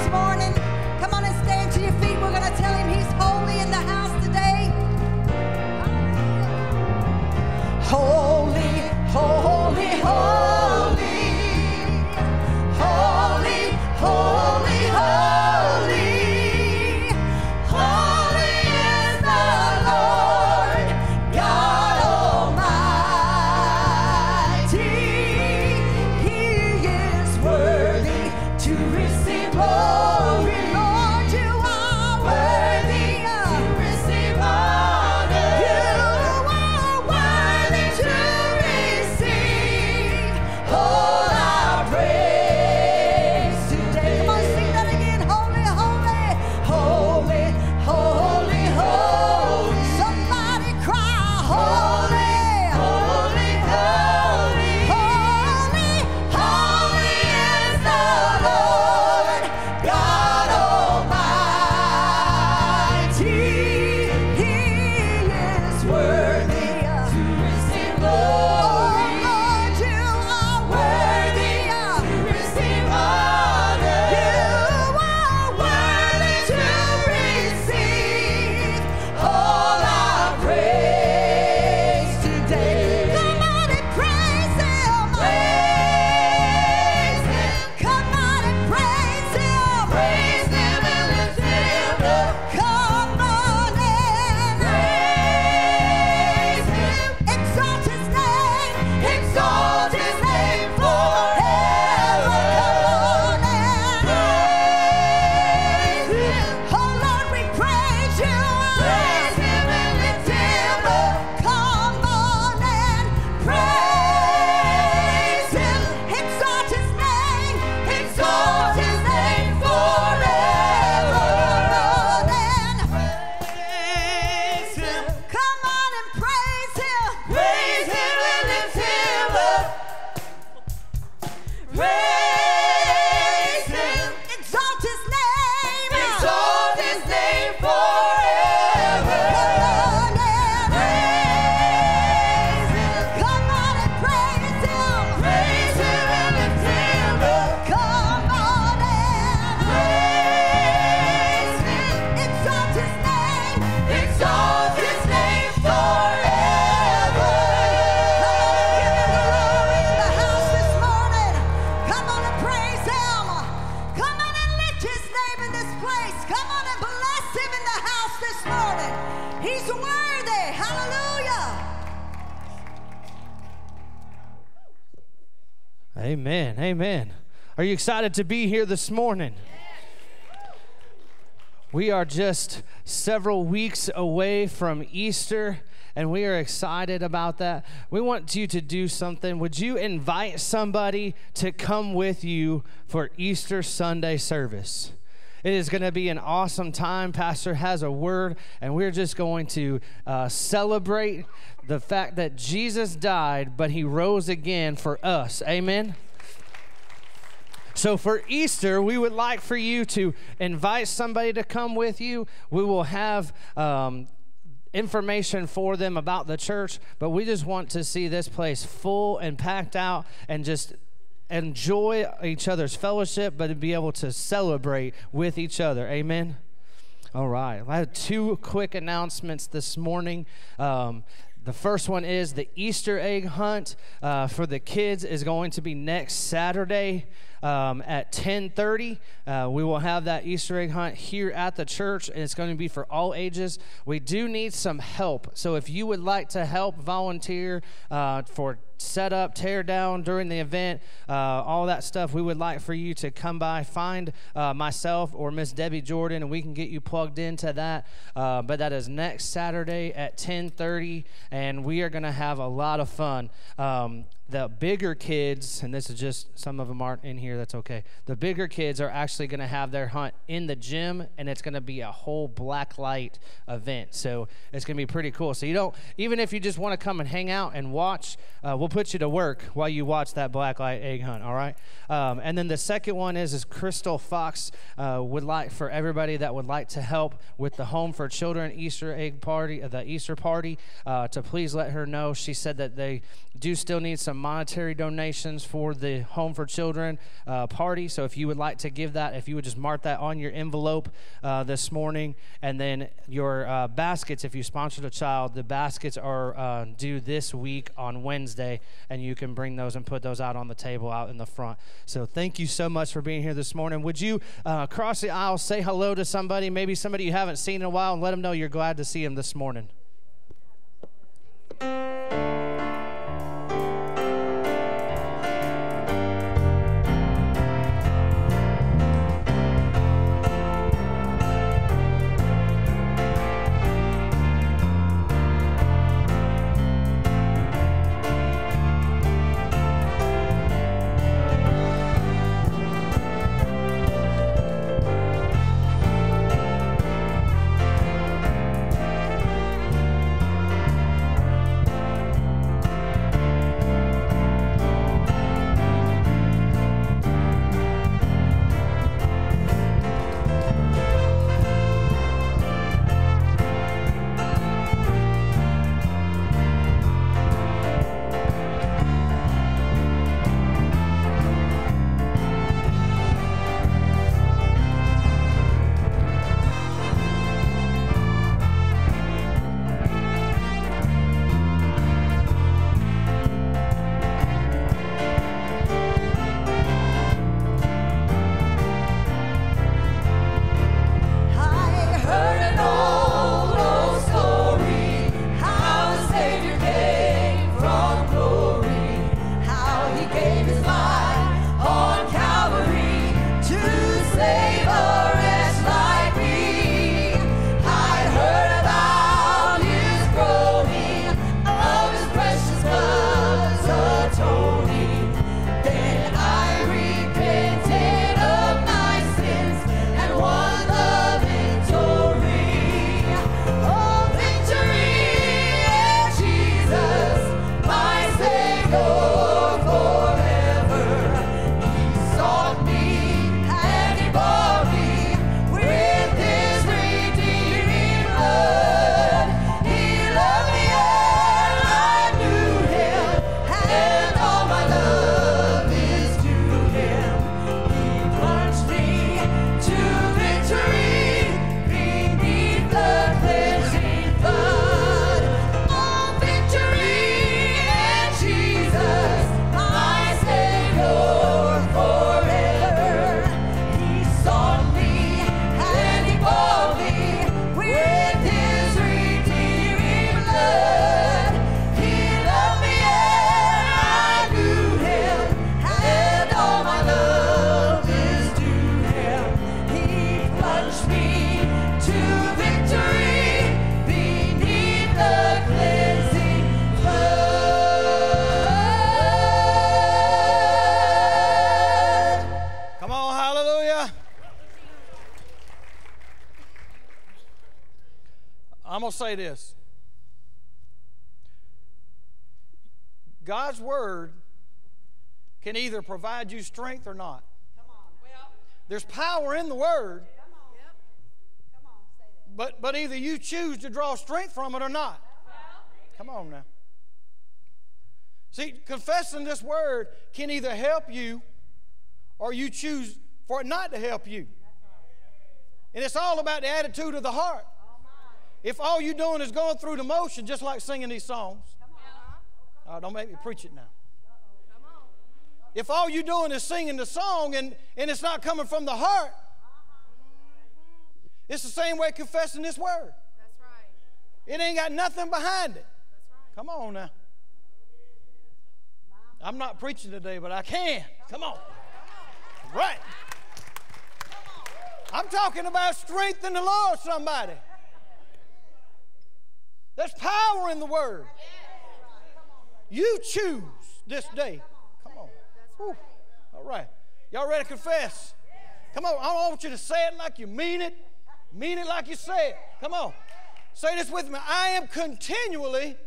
this morning. Come on and stand to your feet. We're going to tell him he's holy in the house today. Holy, holy, holy. Holy, holy, holy. Holy is the Lord God Almighty. He is worthy to receive glory. Lord, you are worthy to receive honor. You are worthy to receive all our praise today. Come on, sing that again. Holy, holy, holy, holy, holy. Somebody cry, holy, holy, holy, holy, holy is the Lord God Almighty. He is worthy to receive glory. Oh Lord, you are worthy to receive honor. You are worthy to receive all our praise today. Come on and praise him. Praise him. Come on and praise him. Praise him and lift him up. Come on and praise him. Exalt his name. Exalt his name forever. Come on and praise him. Oh Lord, we praise you. Praise him and lift him up. Come on and praise him. Exalt his name. Exalt his name forever. Praise him. Come on and praise him. Praise him and lift him up. Praise him. Exalt his name. Exalt his name forever. Come on and praise him. Come on and praise him. Praise him and lift him up. Come on and praise him. Exalt his name. Exalt his name forever. Come on and give him glory in the house this morning. Come on and praise him. Come on and lift his name in this place. Come on and bless him in the house this morning. He's worthy. Hallelujah. Amen. Amen. Are you excited to be here this morning? We are just several weeks away from Easter, and we are excited about that. We want you to do something. Would you invite somebody to come with you for Easter Sunday service? It is going to be an awesome time. Pastor has a word, and we're just going to celebrate the fact that Jesus died, but he rose again for us. Amen. So for Easter, we would like for you to invite somebody to come with you. We will have information for them about the church, but we just want to see this place full and packed out and just enjoy each other's fellowship, but to be able to celebrate with each other. Amen. All right. I have two quick announcements this morning. The first one is the Easter egg hunt for the kids is going to be next Saturday at 10:30. We will have that Easter egg hunt here at the church, and it's going to be for all ages. We do need some help. So if you would like to help volunteer for set up, tear down during the event, all that stuff, we would like for you to come by, find myself or Miss Debbie Jordan, and we can get you plugged into that. But that is next Saturday at 10:30, and we are going to have a lot of fun. The bigger kids, and this is just, some of them aren't in here, that's okay. The bigger kids are actually going to have their hunt in the gym, and it's going to be a whole black light event. So it's going to be pretty cool. So you don't, even if you just want to come and hang out and watch, we'll put you to work while you watch that black light egg hunt, all right? And then the second one is Crystal Fox would like for everybody that would like to help with the Home for Children Easter egg party, the Easter party, to please let her know. She said that they do still need some monetary donations for the Home for Children. party. So if you would like to give that, if you would just mark that on your envelope this morning. And then your baskets, if you sponsored a child, the baskets are due this week on Wednesday, and you can bring those and put those out on the table out in the front. So thank you so much for being here this morning. Would you cross the aisle, say hello to somebody, maybe somebody you haven't seen in a while, and let them know you're glad to see them this morning. I'm going to say this. God's word can either provide you strength or not. There's power in the word, but either you choose to draw strength from it or not. Come on now. See, confessing this word can either help you or you choose for it not to help you. And it's all about the attitude of the heart. If all you're doing is going through the motion, just like singing these songs. Don't make me preach it now. If all you're doing is singing the song and it's not coming from the heart, it's the same way confessing this word. That's right. It ain't got nothing behind it. That's right. Come on now. I'm not preaching today, but I can. Come on. Right. I'm talking about strength in the Lord, somebody. There's power in the word. You choose this day. Come on. Whew. All right. Y'all ready to confess? Come on. I don't want you to say it like you mean it. Mean it like you say it. Come on. Say this with me. I am continually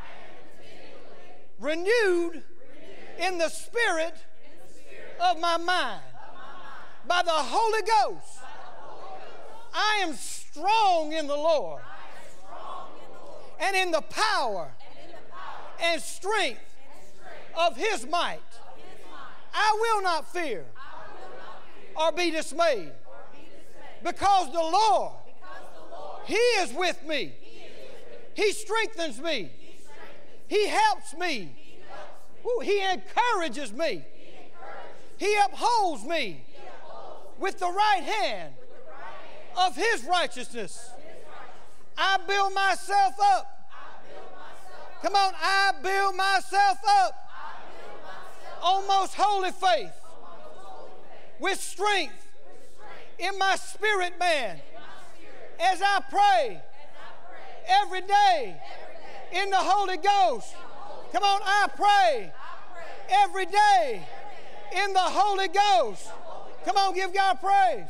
renewed in the spirit of my mind. By the Holy Ghost. I am strong in the Lord. And in the power and strength of His might. I will not fear. or be dismayed. Because the Lord, He is with me. He strengthens me. He helps me. Ooh, He encourages me. He upholds me with the right hand of His righteousness. I build myself up. Come on, I build myself up on most holy faith with strength in my spirit man as I pray every day in the Holy Ghost. Come on, I pray every day in the Holy Ghost. Come on, give God praise.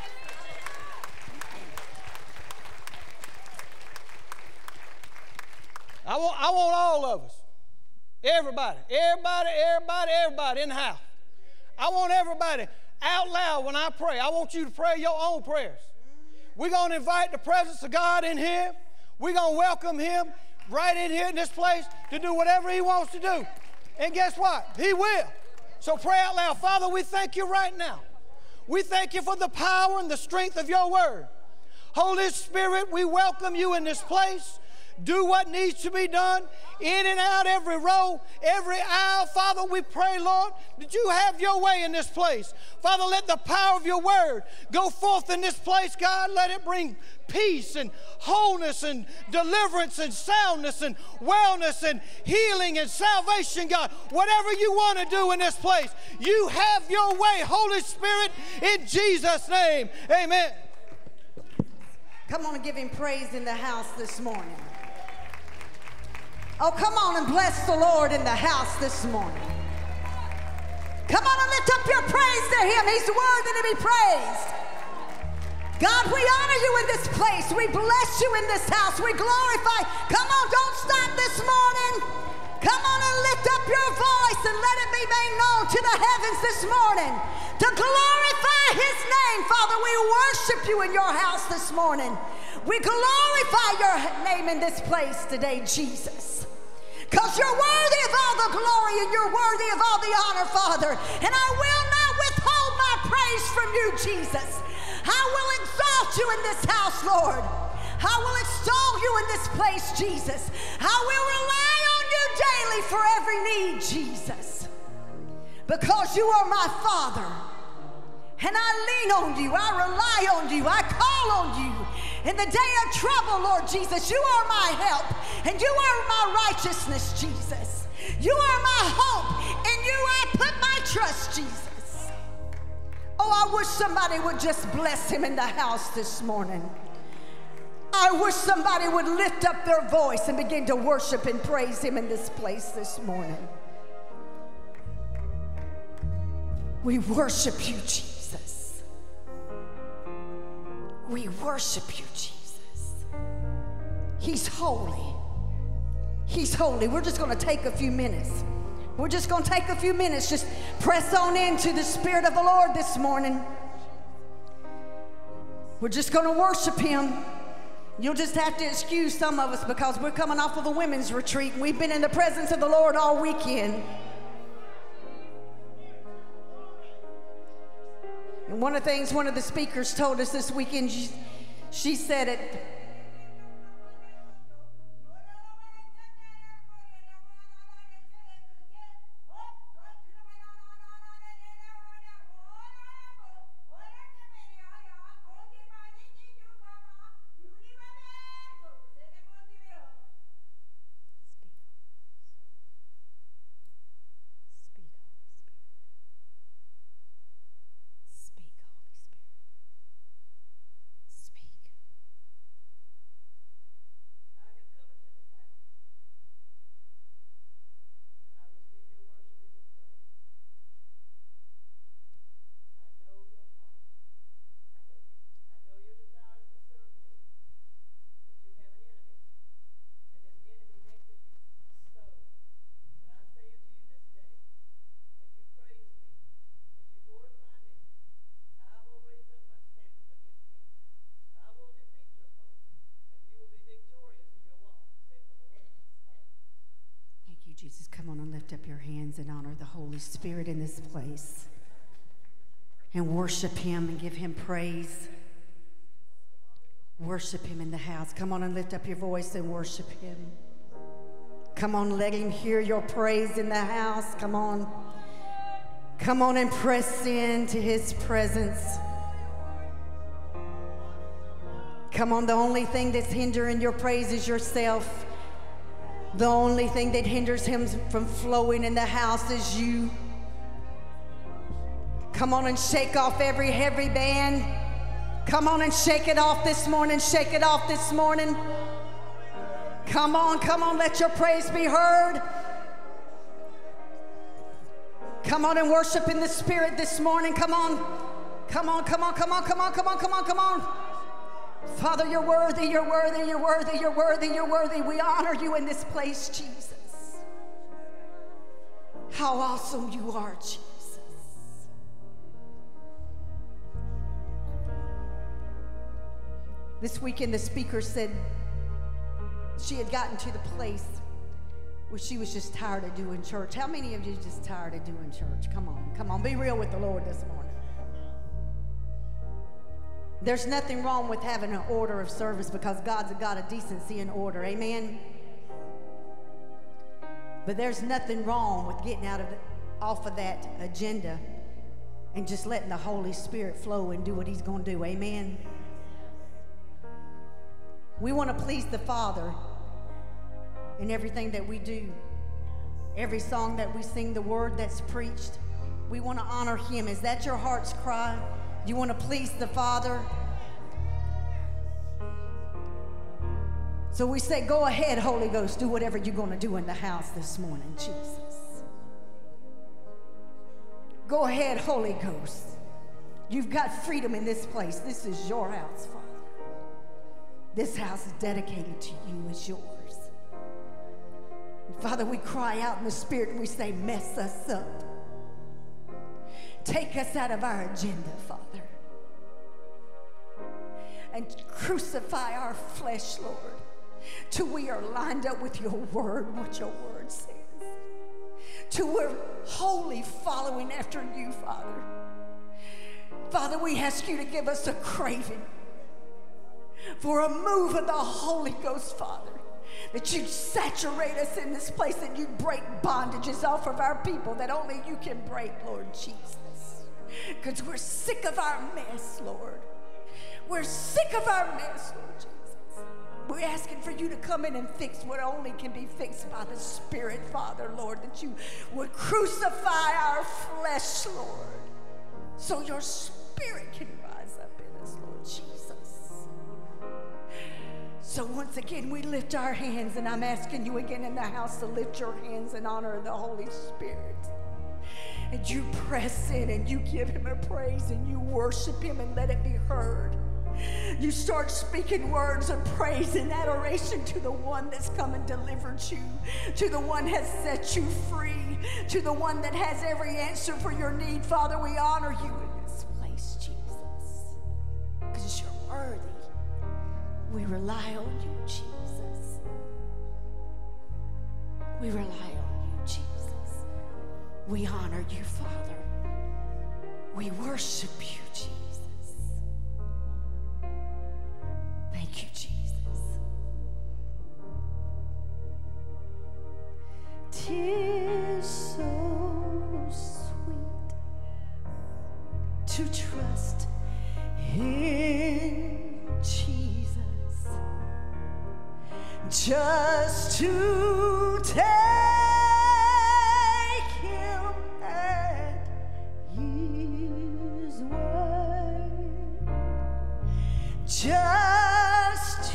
I want all of us, everybody in the house. I want everybody out loud when I pray. I want you to pray your own prayers. We're going to invite the presence of God in here. We're going to welcome Him right in here in this place to do whatever He wants to do. And guess what? He will. So pray out loud. Father, we thank You right now. We thank You for the power and the strength of Your word. Holy Spirit, we welcome You in this place. Do what needs to be done in and out every row, every aisle. Father, we pray, Lord, that You have Your way in this place. Father, let the power of Your word go forth in this place, God. Let it bring peace and wholeness and deliverance and soundness and wellness and healing and salvation, God. Whatever You want to do in this place, You have Your way, Holy Spirit, in Jesus' name. Amen. Come on and give Him praise in the house this morning. Oh, come on and bless the Lord in the house this morning. Come on and lift up your praise to Him. He's worthy to be praised. God, we honor You in this place. We bless You in this house. We glorify. Come on, don't stop this morning. Come on and lift up your voice and let it be made known to the heavens this morning to glorify His name. Father, we worship You in Your house this morning. We glorify Your name in this place today, Jesus. Because You're worthy of all the glory and You're worthy of all the honor, Father. And I will not withhold my praise from You, Jesus. I will exalt You in this house, Lord. I will extol You in this place, Jesus. I will rely on You daily for every need, Jesus. Because You are my Father. And I lean on You. I rely on You. I call on You. In the day of trouble, Lord Jesus, You are my help, and You are my righteousness, Jesus. You are my hope, in You I put my trust, Jesus. Oh, I wish somebody would just bless Him in the house this morning. I wish somebody would lift up their voice and begin to worship and praise Him in this place this morning. We worship You, Jesus. We worship You, Jesus. He's holy. He's holy. We're just going to take a few minutes. We're just going to take a few minutes. Just press on into the Spirit of the Lord this morning. We're just going to worship Him. You'll just have to excuse some of us because we're coming off of a women's retreat and we've been in the presence of the Lord all weekend. And one of the things one of the speakers told us this weekend, she said it. Jesus, come on and lift up your hands and honor the Holy Spirit in this place. and worship him and give him praise. Worship him in the house. Come on and lift up your voice and worship him. Come on, let him hear your praise in the house. Come on. Come on and press into his presence. Come on, the only thing that's hindering your praise is yourself. The only thing that hinders him from flowing in the house is you. Come on and shake off every heavy band. Come on and shake it off this morning. Shake it off this morning. Come on, let your praise be heard. Come on and worship in the Spirit this morning. Come on. Father, you're worthy, you're worthy, you're worthy, you're worthy, you're worthy. We honor you in this place, Jesus. How awesome you are, Jesus. This weekend, the speaker said she had gotten to the place where she was just tired of doing church. How many of you are just tired of doing church? Come on, be real with the Lord this morning. There's nothing wrong with having an order of service because God's a God of decency and order. Amen? But there's nothing wrong with getting off of that agenda and just letting the Holy Spirit flow and do what he's going to do. Amen? We want to please the Father in everything that we do. Every song that we sing, the word that's preached, we want to honor him. Is that your heart's cry? You want to please the Father? So we say, go ahead, Holy Ghost, do whatever you're going to do in the house this morning, Jesus. Go ahead, Holy Ghost. You've got freedom in this place. This is your house, Father. This house is dedicated to you. It's yours. And Father, we cry out in the Spirit and we say, mess us up. Take us out of our agenda, Father. And crucify our flesh, Lord, till we are lined up with your word, what your word says. Till we're wholly following after you, Father. Father, we ask you to give us a craving for a move of the Holy Ghost, Father. That you'd saturate us in this place, and you'd break bondages off of our people that only you can break, Lord Jesus. Because we're sick of our mess, Lord. We're sick of our mess, Lord Jesus. We're asking for you to come in and fix what only can be fixed by the Spirit, Father, Lord. That you would crucify our flesh, Lord, so your Spirit can rise up in us, Lord Jesus. So once again, we lift our hands, and I'm asking you again in the house to lift your hands in honor of the Holy Spirit. And you press in and you give him a praise and you worship him and let it be heard. You start speaking words of praise and adoration to the one that's come and delivered you, to the one has set you free, to the one that has every answer for your need. Father, we honor you in this place, Jesus, because you're worthy. We rely on you, Jesus. We rely on you, Jesus. We honor you, Father. We worship you, Jesus. Thank you, Jesus. 'Tis so sweet to trust in Jesus. Just to take him at his word, just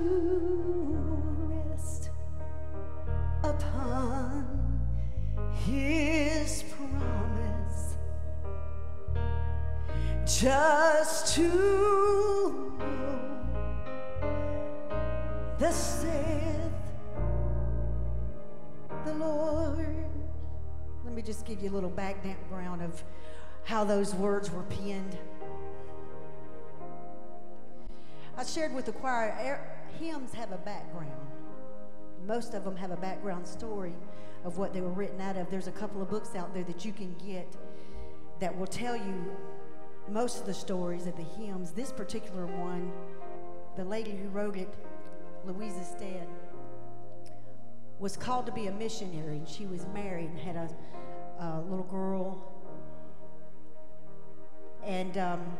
to rest upon his promise, just to know thus saith the Lord. Let me just give you a little background of how those words were penned. I shared with the choir, hymns have a background. Most of them have a background story of what they were written out of. There's a couple of books out there that you can get that will tell you most of the stories of the hymns. This particular one, the lady who wrote it, Louisa Stead, was called to be a missionary, and she was married and had a little girl. And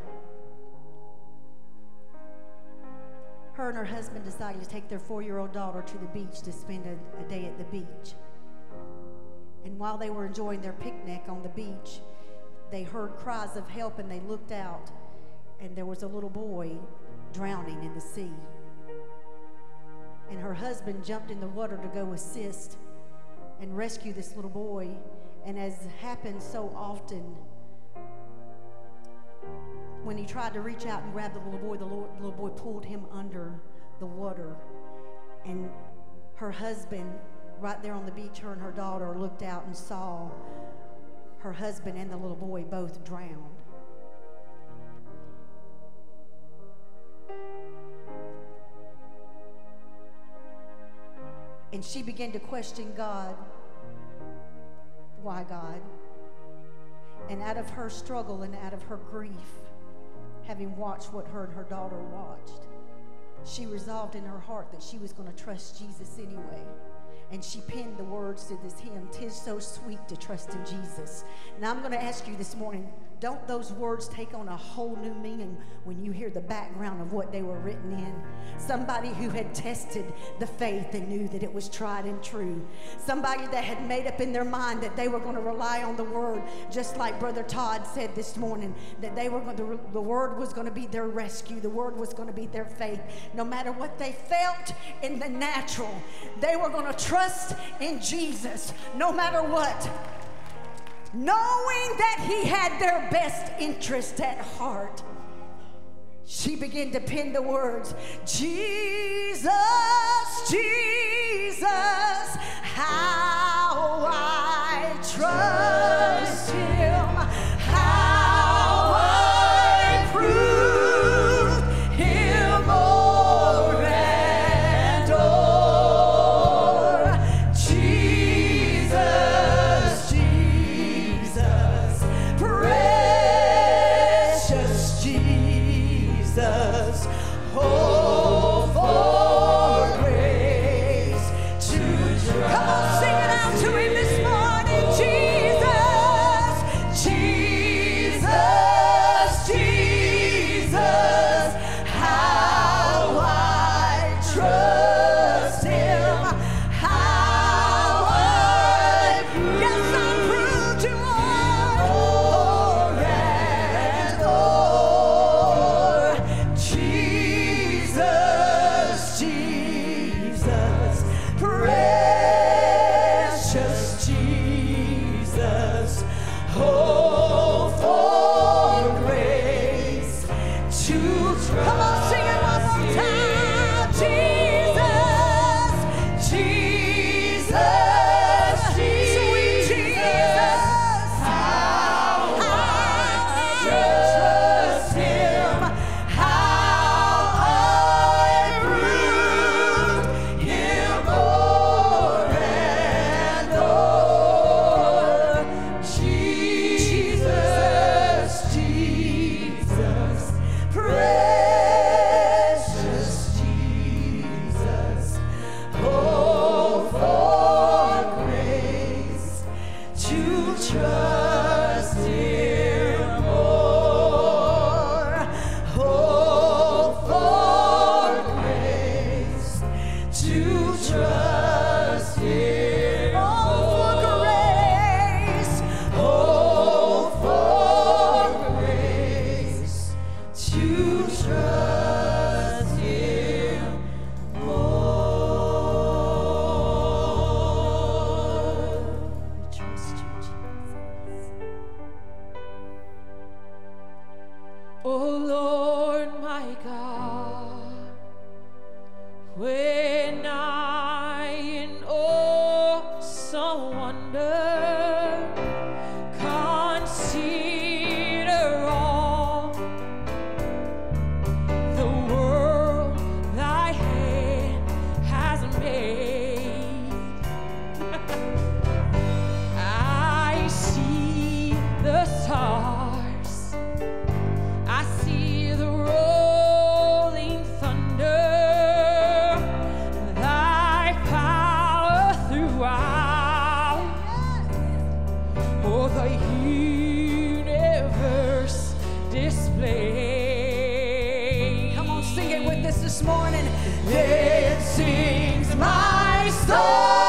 her and her husband decided to take their 4-year-old daughter to the beach to spend a day at the beach. And while they were enjoying their picnic on the beach, they heard cries of help, and they looked out, and there was a little boy drowning in the sea. And her husband jumped in the water to go assist and rescue this little boy. And as happens so often, when he tried to reach out and grab the little boy pulled him under the water. And her husband, right there on the beach, her and her daughter looked out and saw her husband and the little boy both drowned. And she began to question God. Why, God? And out of her struggle and out of her grief, having watched what her and her daughter watched, she resolved in her heart that she was going to trust Jesus anyway. And she penned the words to this hymn, "'Tis so sweet to trust in Jesus." Now I'm going to ask you this morning, don't those words take on a whole new meaning when you hear the background of what they were written in? Somebody who had tested the faith and knew that it was tried and true. Somebody that had made up in their mind that they were going to rely on the Word, just like Brother Todd said this morning, that they were going to, the Word was going to be their rescue. The Word was going to be their faith. No matter what they felt in the natural, they were going to trust in Jesus no matter what, knowing that He had their best interest at heart. She began to pen the words, Jesus, Jesus, how I trust Him, how I proved Him o'er and o'er. Jesus, Jesus, precious Jesus, oh, for grace to trust. Come on, sing it out to Him this morning. Jesus, Jesus, Jesus, how I trust Him, how I prove. Yes, I prove to all and o'er. Jesus, Jesus, precious Jesus, oh, for grace to trust. Come on, sing it one more time. Jesus, Jesus, sweet Jesus, how I trust Him, how I proved Him o'er and o'er. Jesus, Jesus, precious Jesus, oh, for grace to trust Him more. Oh, for grace to trust Him. Oh, for grace. Oh, for grace to trust Him more. We trust You, Jesus. Oh Lord, my God, when I in awesome wonder consider all the world Thy hand has made, I see the stars morning. Then sings my soul,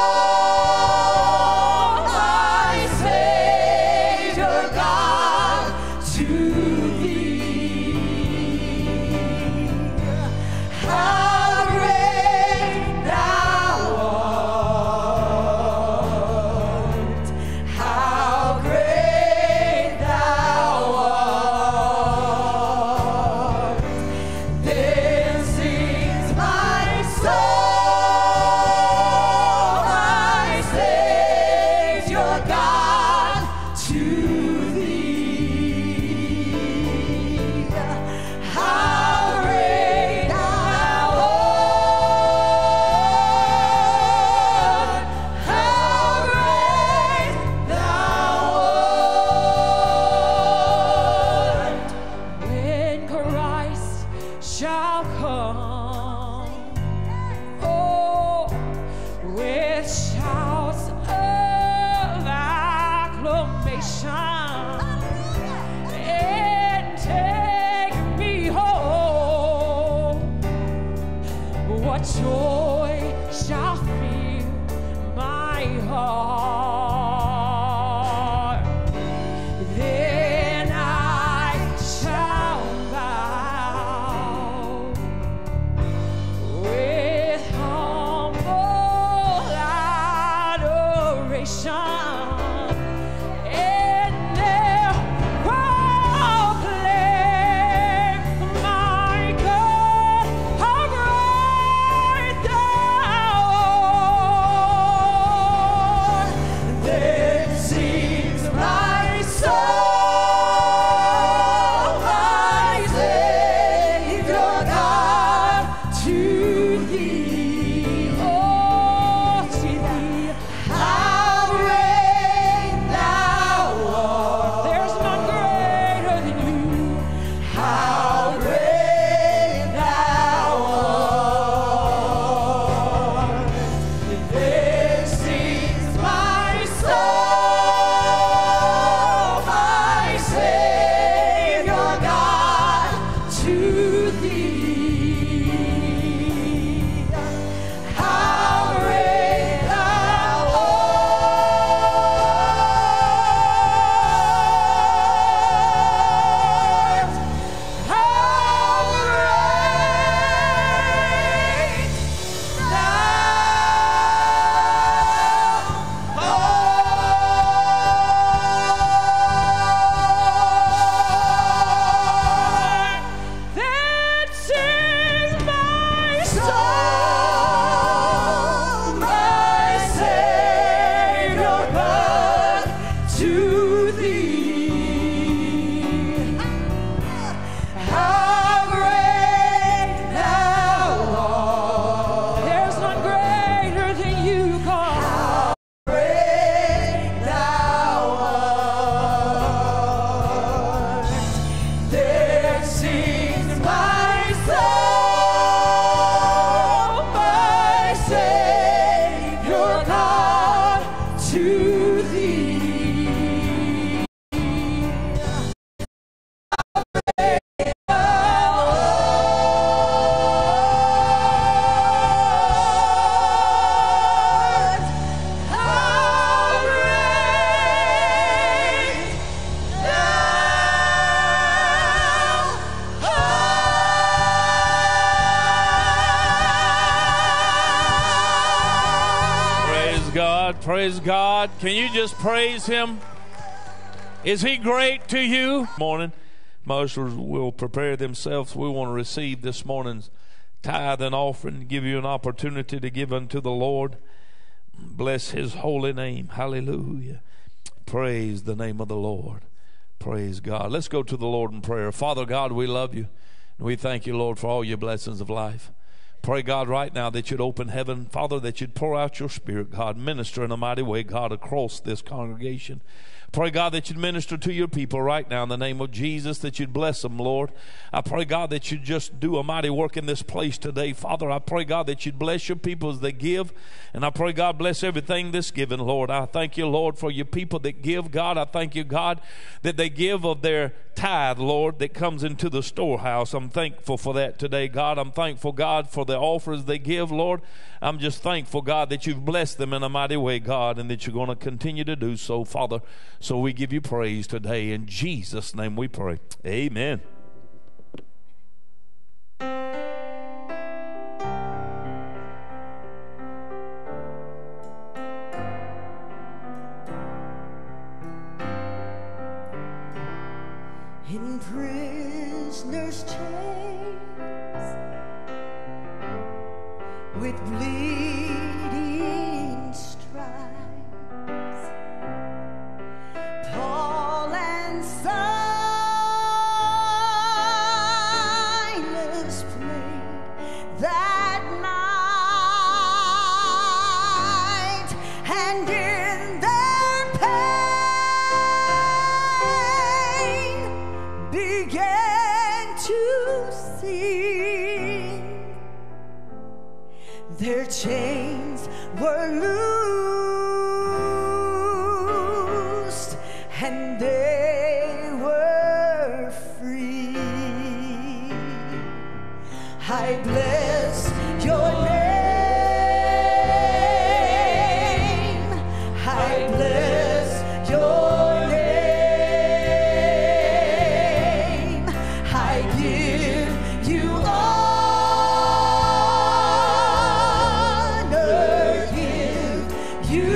my Savior God, to thee. How great thou art, how great thou art. Then sings my soul, my Savior God, to thee. How great thou art, how great thou art. When Christ shall come, oh, with shouts of acclamation, and take me home, what joy shall fill my heart. Then I shall bow with humble adoration, and there proclaim, my God, how great thou art. Then sings my soul, my Savior God, to thee. Oh, to thee. How great thou art. There's none greater than you. How great thou art. Then sings my soul, my Savior God, to thee. How great thou art. How great That sings my soul, my Savior God, to thee. How great thou art. There's none greater than you, God. How great thou art. There sings my soul, my Savior God, to thee. How great Praise God. Praise God. Can you just praise Him? Is He great to you? Morning. Most will prepare themselves. We want to receive this morning's tithe and offering, give you an opportunity to give unto the Lord. Bless His holy name. Hallelujah. Praise the name of the Lord. Praise God. Let's go to the Lord in prayer. Father God, we love you. And we thank you, Lord, for all your blessings of life. Pray, God, right now that you'd open heaven. Father, that you'd pour out your Spirit, God. Minister in a mighty way, God, across this congregation. Pray, God, that you'd minister to your people right now in the name of Jesus, that you'd bless them, Lord. I pray, God, that you'd just do a mighty work in this place today. Father, I pray, God, that you'd bless your people as they give. And I pray, God, bless everything that's given, Lord. I thank you, Lord, for your people that give, God. I thank you, God, that they give of their tithe, Lord, that comes into the storehouse. I'm thankful for that today, God. I'm thankful, God, for the offers they give, Lord. I'm just thankful, God, that you've blessed them in a mighty way, God, and that you're going to continue to do so, Father. So we give you praise today. In Jesus' name we pray. Amen. In prisoner's chains, with bleeding stripes, Paul and Silas prayed that night, and in their pain began to sing. Their chains were loosed and they were free. I bless your name. I bless your name. I give you honor, give you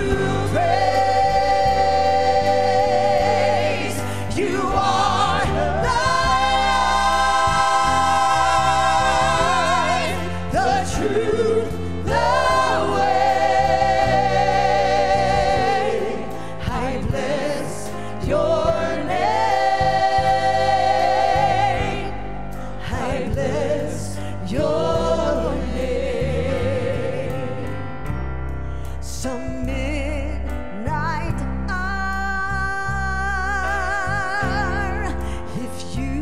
praise. You are the light, the truth, the way. I bless your name. I bless your name. Some midnight hour, if you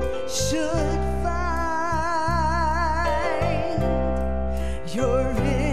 should find you're in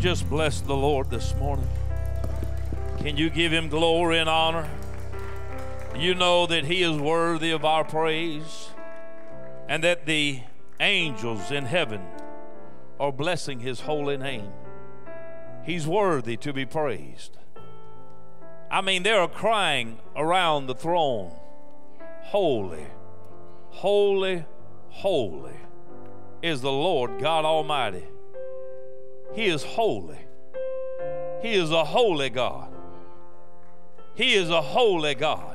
just bless the Lord this morning? Can you give him glory and honor? You know that he is worthy of our praise, and that the angels in heaven are blessing his holy name. He's worthy to be praised. I mean, they are crying around the throne, holy, holy, holy is the Lord God Almighty. He is holy. He is a holy God. He is a holy God.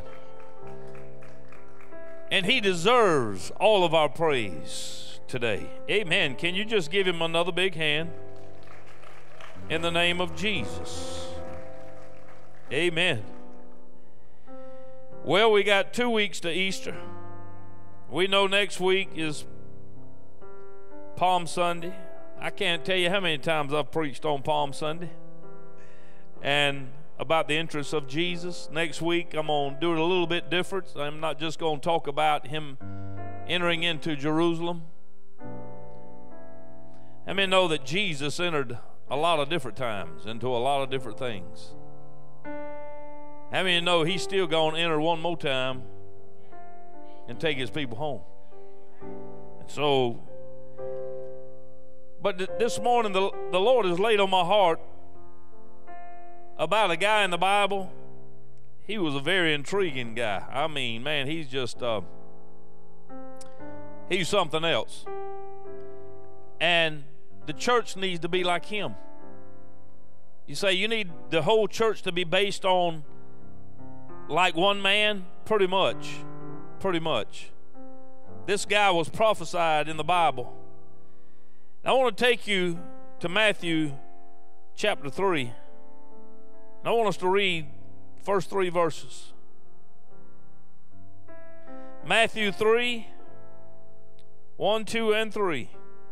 And he deserves all of our praise today. Amen. Can you just give him another big hand? In the name of Jesus. Amen. Well, we got 2 weeks to Easter. We know next week is Palm Sunday. I can't tell you how many times I've preached on Palm Sunday and about the entrance of Jesus. Next week I'm going to do it a little bit different. I'm not just going to talk about him entering into Jerusalem. How many know that Jesus entered a lot of different times into a lot of different things? How many know he's still going to enter one more time and take his people home? And so, but this morning the Lord has laid on my heart about a guy in the Bible. He was a very intriguing guy. I mean, man, he's just he's something else. And the church needs to be like him. You say you need the whole church to be based on like one man? Pretty much. Pretty much. This guy was prophesied in the Bible. I want to take you to Matthew chapter 3. And I want us to read the first 3 verses. Matthew 3, 1, 2, and 3.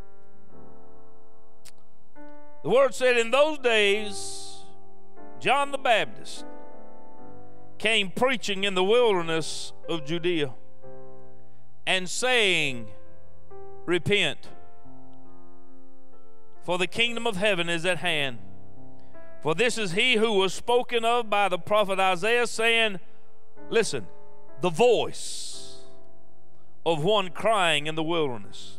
The word said, in those days, John the Baptist came preaching in the wilderness of Judea and saying, repent, for the kingdom of heaven is at hand. For this is he who was spoken of by the prophet Isaiah, saying, listen, the voice of one crying in the wilderness,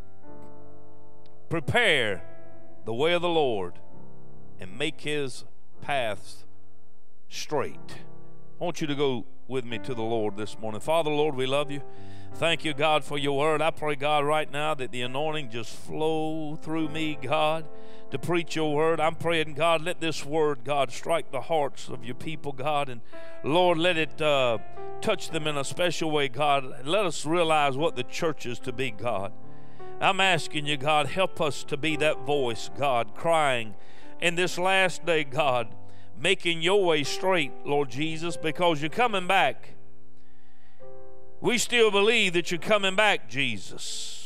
prepare the way of the Lord and make his paths straight. I want you to go with me to the Lord this morning. Father, Lord, we love you. Thank you, God, for your word. I pray, God, right now that the anointing just flow through me, God, to preach your word. I'm praying, God, let this word, God, strike the hearts of your people, God, and Lord, let it touch them in a special way, God. Let us realize what the church is to be, God. I'm asking you, God, help us to be that voice, God, crying in this last day, God, making your way straight, Lord Jesus, because you're coming back. We still believe that you're coming back, Jesus.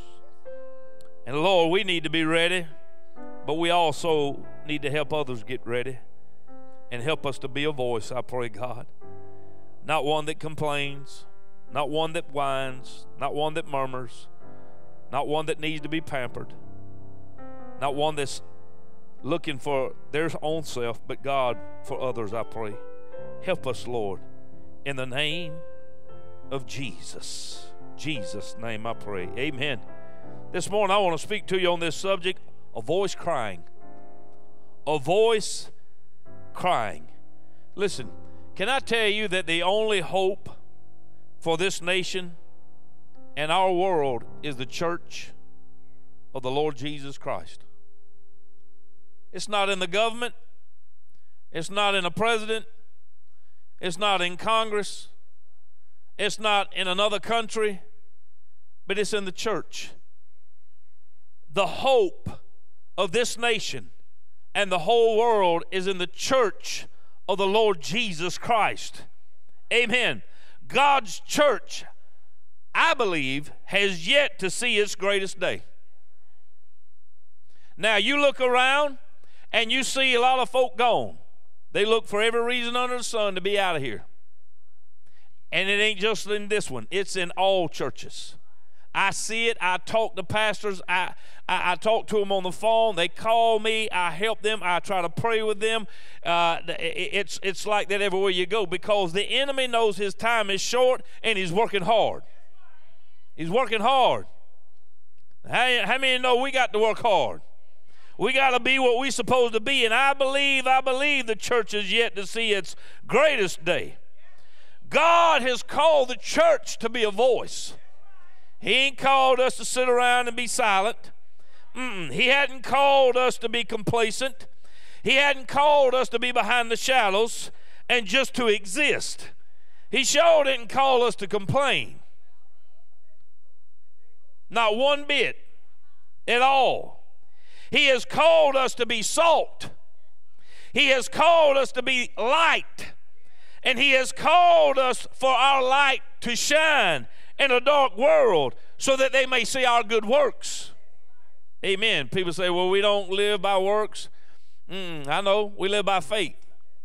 And Lord, we need to be ready, but we also need to help others get ready and help us to be a voice, I pray, God. Not one that complains, not one that whines, not one that murmurs, not one that needs to be pampered, not one that's looking for their own self, but God, for others, I pray. Help us, Lord, in the name of Jesus. Jesus' name I pray. Amen. This morning I want to speak to you on this subject, a voice crying. A voice crying. Listen, can I tell you that the only hope for this nation and our world is the church of the Lord Jesus Christ? It's not in the government. It's not in a president. It's not in Congress. It's not in another country, but it's in the church. The hope of this nation and the whole world is in the church of the Lord Jesus Christ. Amen. God's church, I believe, has yet to see its greatest day. Now, you look around and you see a lot of folk gone. They look for every reason under the sun to be out of here. And it ain't just in this one. It's in all churches. I see it. I talk to pastors. I talk to them on the phone. They call me. I help them. I try to pray with them. It's like that everywhere you go, because the enemy knows his time is short and he's working hard. He's working hard. How many know we got to work hard? We got to be what we're supposed to be, and I believe the church is yet to see its greatest day. God has called the church to be a voice. He ain't called us to sit around and be silent. He hadn't called us to be complacent. He hadn't called us to be behind the shadows and just to exist. He sure didn't call us to complain. Not one bit at all. He has called us to be salt. He has called us to be light. And he has called us for our light to shine in a dark world so that they may see our good works. Amen. People say, well, we don't live by works. I know. We live by faith.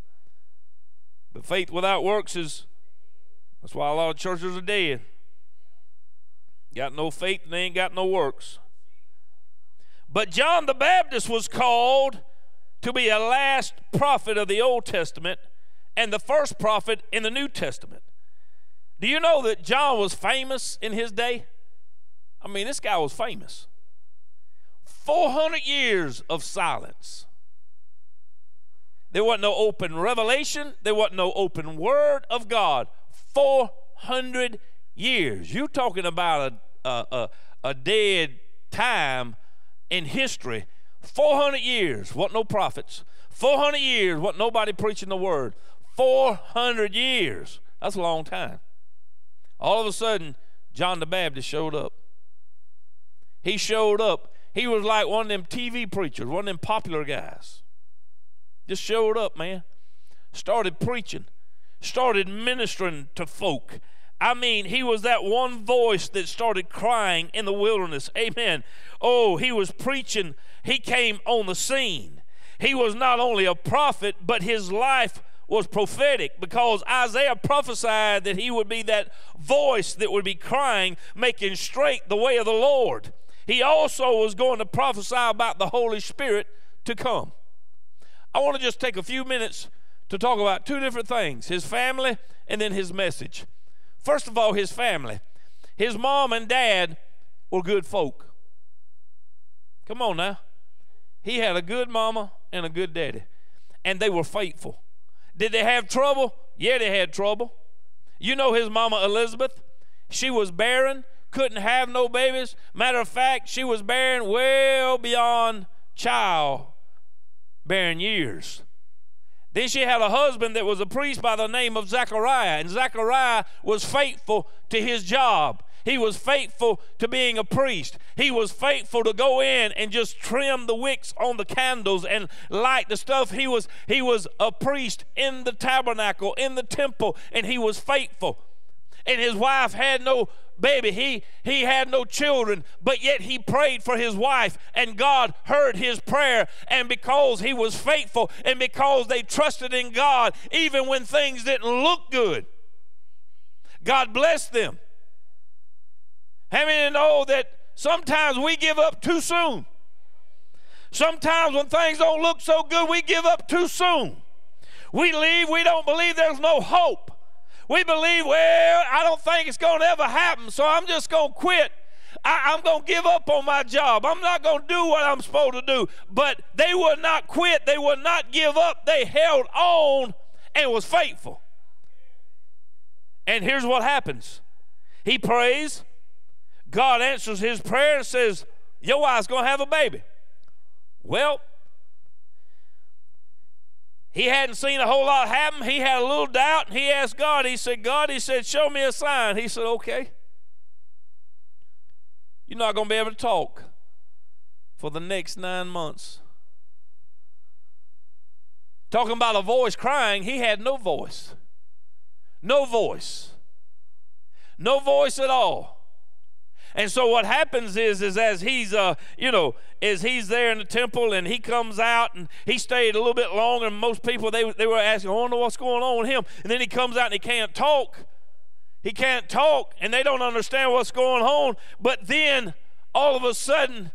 But faith without works that's why a lot of churches are dead. Got no faith and they ain't got no works. But John the Baptist was called to be a last prophet of the Old Testament and the first prophet in the New Testament. Do you know that John was famous in his day? I mean, this guy was famous. 400 years of silence. There wasn't no open revelation. There wasn't no open word of God. 400 years. You're talking about a dead time in history. 400 years, wasn't no prophets. 400 years, wasn't nobody preaching the word. 400 years, that's a long time. All of a sudden, John the Baptist showed up. He showed up. He was like one of them TV preachers, one of them popular guys. Just showed up, man. Started preaching. Started ministering to folk. I mean, he was that one voice that started crying in the wilderness. Amen. Oh, he was preaching. He came on the scene. He was not only a prophet, but his life was prophetic, because Isaiah prophesied that he would be that voice that would be crying, making straight the way of the Lord. He also was going to prophesy about the Holy Spirit to come. I want to just take a few minutes to talk about two different things, his family and then his message. First of all, his family. His mom and dad were good folk. Come on now. He had a good mama and a good daddy, and they were faithful. Did they have trouble? Yeah, they had trouble. You know his mama Elizabeth? She was barren, couldn't have no babies. Matter of fact, she was barren well beyond childbearing years. Then she had a husband that was a priest by the name of Zechariah, and Zechariah was faithful to his job. He was faithful to being a priest. He was faithful to go in and just trim the wicks on the candles and light the stuff. He was a priest in the tabernacle, in the temple, and he was faithful. And his wife had no baby. He had no children, but yet he prayed for his wife, and God heard his prayer. And because he was faithful and because they trusted in God, even when things didn't look good, God blessed them. How many know that sometimes we give up too soon? Sometimes when things don't look so good, we give up too soon. We leave, we don't believe there's no hope. We believe, well, I don't think it's going to ever happen, so I'm just going to quit. I'm going to give up on my job. I'm not going to do what I'm supposed to do. But they would not quit. They would not give up. They held on and was faithful. And here's what happens. He prays. God answers his prayer and says, your wife's going to have a baby. Well, he hadn't seen a whole lot happen. He had a little doubt, and he asked God. He said, God, he said, show me a sign. He said, okay. You're not going to be able to talk for the next 9 months. Talking about a voice crying, he had no voice. No voice. No voice at all. And so what happens is as he's, as he's there in the temple and he comes out and he stayed a little bit longer, and most people, they were asking, I wonder what's going on with him. And then he comes out and he can't talk. He can't talk, and they don't understand what's going on. But then, all of a sudden,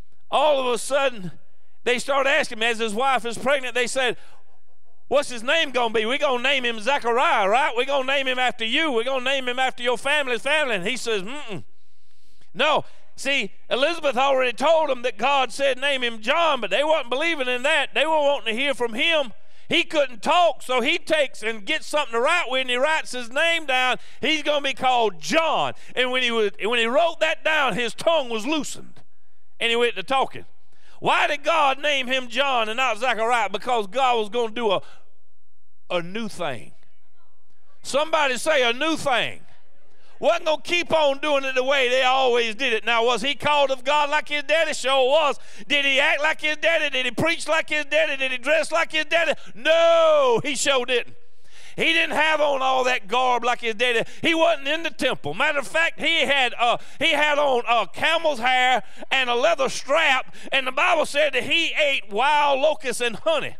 they start asking him, as his wife is pregnant, they said, what's his name going to be? We're going to name him Zechariah, right? We're going to name him after you. We're going to name him after your family's family. And he says, no. See, Elizabeth already told them that God said name him John, but they weren't believing in that. They were wanting to hear from him. He couldn't talk, so he takes and gets something to write with, and he writes his name down. He's going to be called John. And when he wrote that down, his tongue was loosened, and he went to talking. Why did God name him John and not Zechariah? Because God was going to do a new thing. Somebody say a new thing. Wasn't going to keep on doing it the way they always did it. Now, was he called of God like his daddy? Sure was. Did he act like his daddy? Did he preach like his daddy? Did he dress like his daddy? No, he sure didn't. He didn't have on all that garb like his daddy. He wasn't in the temple. Matter of fact, he had on camel's hair and a leather strap, and the Bible said that he ate wild locusts and honey.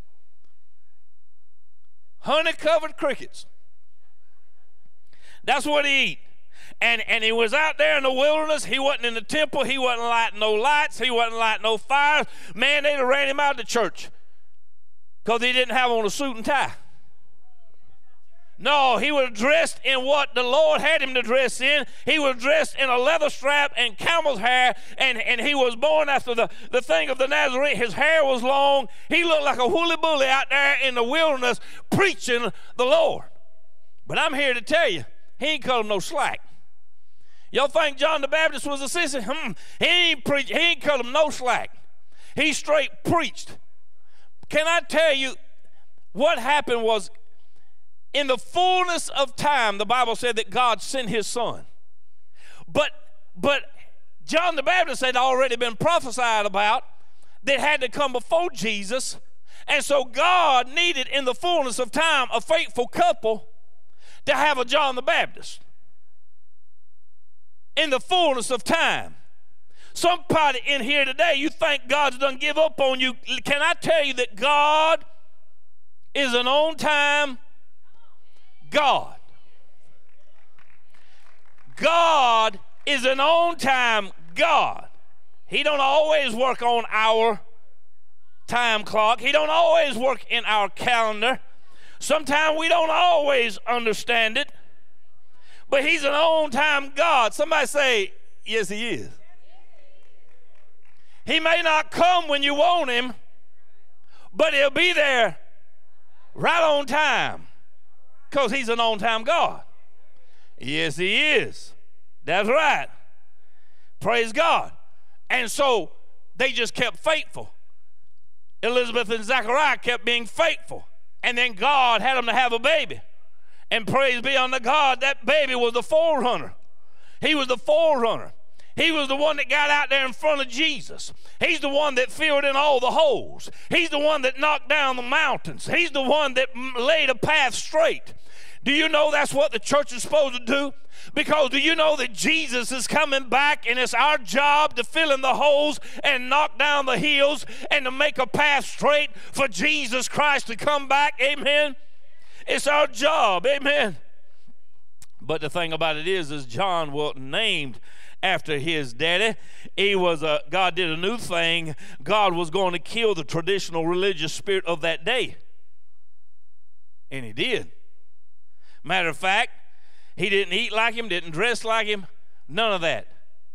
Honey-covered crickets. That's what he ate. And he was out there in the wilderness. He wasn't in the temple. He wasn't lighting no lights. He wasn't lighting no fires. Man, they'd have ran him out of the church because he didn't have on a suit and tie. No, he was dressed in what the Lord had him to dress in. He was dressed in a leather strap and camel's hair, and he was born after the thing of the Nazarene. His hair was long. He looked like a woolly bully out there in the wilderness preaching the Lord. But I'm here to tell you, he ain't cut him no slack. Y'all think John the Baptist was a sissy? He ain't cut him no slack. He straight preached. Can I tell you what happened was, in the fullness of time, the Bible said that God sent his son. But John the Baptist had already been prophesied about that had to come before Jesus. And so God needed, in the fullness of time, a faithful couple to have a John the Baptist. In the fullness of time. Somebody in here today, you think God's done give up on you. Can I tell you that God is an on-time God? God is an on-time God. He don't always work on our time clock. He don't always work in our calendar. Sometimes we don't always understand it, but he's an on-time God. Somebody say, yes, he is. He may not come when you want him, but he'll be there right on time because he's an on-time God. Yes, he is. That's right. Praise God. And so they just kept faithful. Elizabeth and Zechariah kept being faithful. And then God had them to have a baby. And praise be unto God, that baby was the forerunner. He was the forerunner. He was the one that got out there in front of Jesus. He's the one that filled in all the holes. He's the one that knocked down the mountains. He's the one that laid a path straight. Do you know that's what the church is supposed to do? Because do you know that Jesus is coming back, and it's our job to fill in the holes and knock down the hills and to make a path straight for Jesus Christ to come back? Amen. It's our job. Amen. But the thing about it is John wasn't named after his daddy. God did a new thing. God was going to kill the traditional religious spirit of that day. And he did. Matter of fact, he didn't eat like him, didn't dress like him, none of that.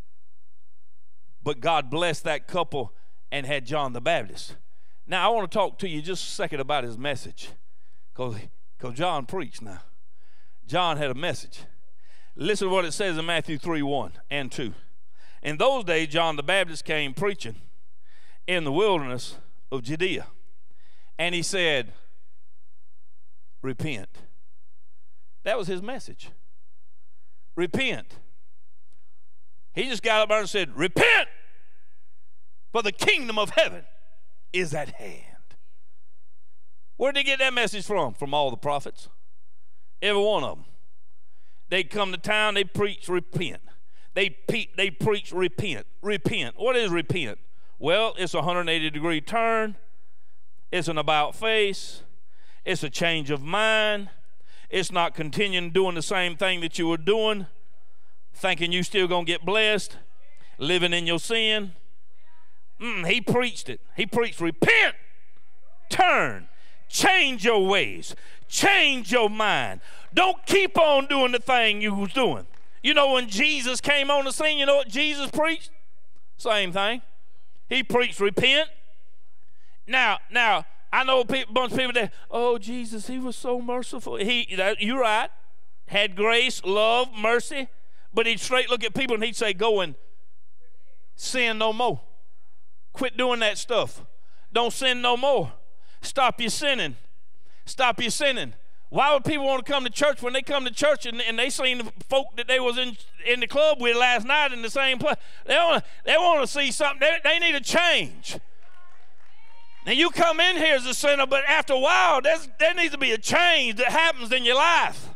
But God blessed that couple and had John the Baptist. Now, I want to talk to you just a second about his message, because John preached now. John had a message. Listen to what it says in Matthew 3:1 and 2. In those days, John the Baptist came preaching in the wilderness of Judea. And he said, repent. That was his message. Repent. He just got up there and said, repent, for the kingdom of heaven is at hand. Where did he get that message from? From all the prophets. Every one of them. They come to town, they preach, repent. They preach, repent. Repent. What is repent? Well, it's a 180-degree turn. It's an about face. It's a change of mind. It's not continuing doing the same thing that you were doing, thinking you still going to get blessed, living in your sin. He preached it. He preached, repent, turn, change your ways, change your mind. Don't keep on doing the thing you was doing. You know, when Jesus came on the scene, you know what Jesus preached? Same thing. He preached, repent. Now, I know a bunch of people that, oh, Jesus, he was so merciful. You're right. Had grace, love, mercy. But he'd straight look at people and he'd say, go and sin no more. Quit doing that stuff. Don't sin no more. Stop your sinning. Stop your sinning. Why would people want to come to church when they come to church and they seen the folk that they was in the club with last night in the same place? They want to see something. They need a change. Now you come in here as a sinner, but after a while, there needs to be a change that happens in your life.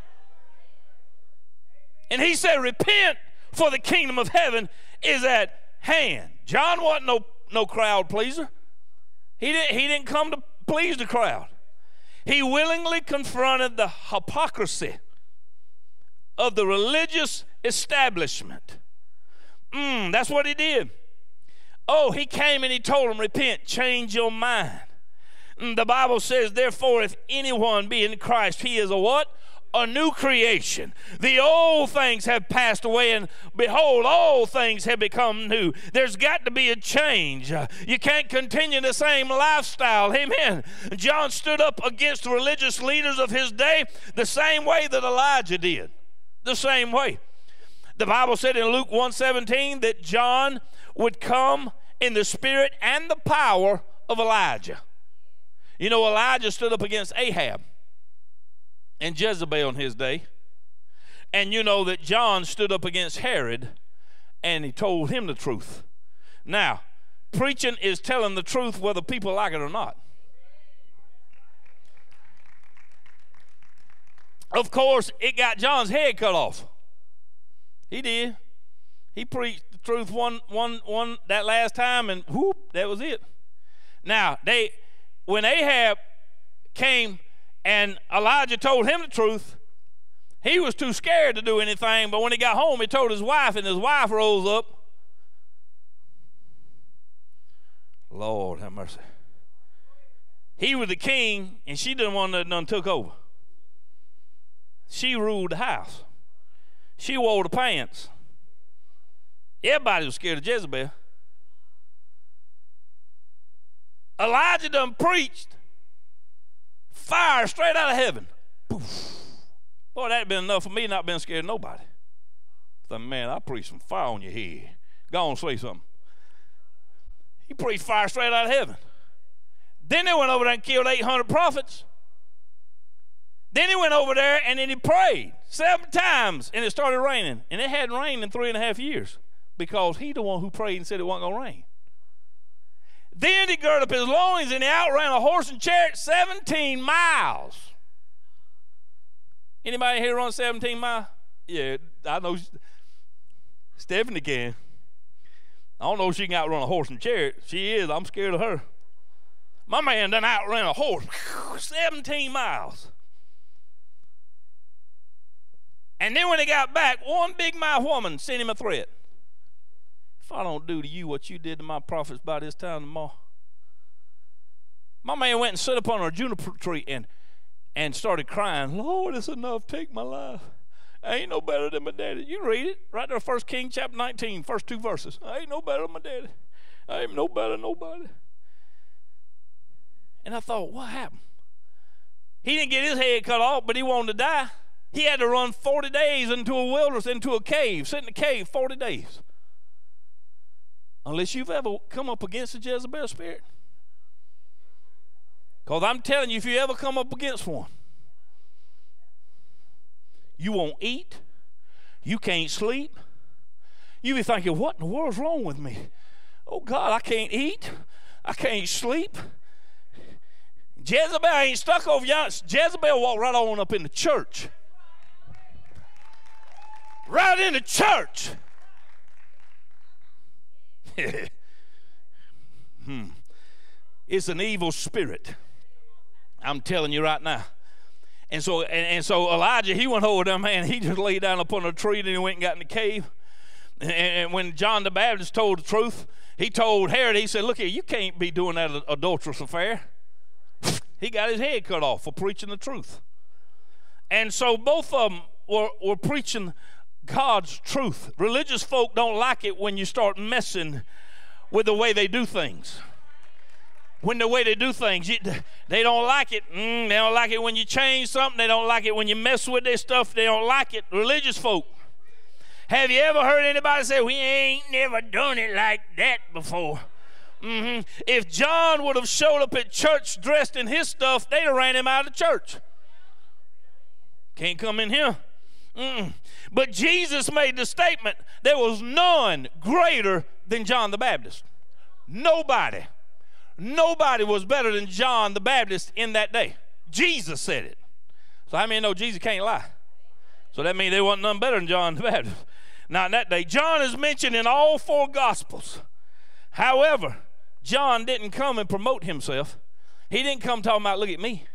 And he said, repent, for the kingdom of heaven is at hand. John wasn't no crowd pleaser. He didn't come to please the crowd. He willingly confronted the hypocrisy of the religious establishment. That's what he did. Oh, he came and he told them, repent, change your mind. The Bible says, therefore, if anyone be in Christ, he is a what? A new creation. The old things have passed away, and behold, all things have become new. There's got to be a change. You can't continue the same lifestyle. Amen. John stood up against the religious leaders of his day the same way that Elijah did. The same way. The Bible said in Luke 1:17 that John would come in the spirit and the power of Elijah. You know, Elijah stood up against Ahab and Jezebel in his day. And you know that John stood up against Herod and he told him the truth. Now, preaching is telling the truth whether people like it or not. Of course, it got John's head cut off. He did. He preached the truth one that last time, and whoop, that was it. Now, when Ahab came and Elijah told him the truth, he was too scared to do anything, but when he got home, he told his wife, and his wife rose up. Lord have mercy. He was the king, and she didn't want nothing done took over. She ruled the house. She wore the pants. Everybody was scared of Jezebel. Elijah done preached fire straight out of heaven. Poof. Boy, that'd been enough for me not being scared of nobody. I thought, man, I preached some fire on your head. Go on, say something. He preached fire straight out of heaven. Then they went over there and killed 800 prophets. Then he went over there and then he prayed 7 times and it started raining. And it hadn't rained in 3.5 years because he the one who prayed and said it wasn't going to rain. Then he girded up his loins and he outran a horse and chariot 17 miles. Anybody here run 17 miles? Yeah, I know Stephanie can. I don't know if she can outrun a horse and chariot. She is. I'm scared of her. My man done outran a horse 17 miles. And then when he got back, one big mouth woman sent him a threat. If I don't do to you what you did to my prophets by this time tomorrow. My man went and sat up on a juniper tree and started crying, Lord, it's enough, take my life. I ain't no better than my daddy. You read it right there, 1 Kings chapter 19, first 2 verses. I ain't no better than my daddy. I ain't no better than nobody. And I thought, what happened? He didn't get his head cut off, but he wanted to die. He had to run 40 days into a wilderness, into a cave, sit in a cave 40 days. Unless you've ever come up against a Jezebel spirit. Because I'm telling you, if you ever come up against one, you won't eat, you can't sleep. You be thinking, what in the world's wrong with me? Oh God, I can't eat, I can't sleep. Jezebel ain't stuck over you. Jezebel walked right on up in the church. Right in the church. It's an evil spirit. I'm telling you right now. And so Elijah, he went over there, man. He just laid down upon a tree, and he went and got in the cave. And when John the Baptist told the truth, he told Herod, he said, look here, you can't be doing that adulterous affair. He got his head cut off for preaching the truth. And so both of them were preaching God's truth. Religious folk don't like it when you start messing with the way they do things. When the way they do things, they don't like it. They don't like it when you change something. They don't like it when you mess with their stuff. They don't like it. Religious folk. Have you ever heard anybody say, we ain't never done it like that before? If John would have showed up at church dressed in his stuff, they'd have ran him out of the church. Can't come in here. But Jesus made the statement, there was none greater than John the Baptist. Nobody was better than John the Baptist in that day. Jesus said it. So how many know Jesus can't lie? So that means there wasn't none better than John the Baptist. Now in that day, John is mentioned in all 4 Gospels. However, John didn't come and promote himself. He didn't come talking about, look at me.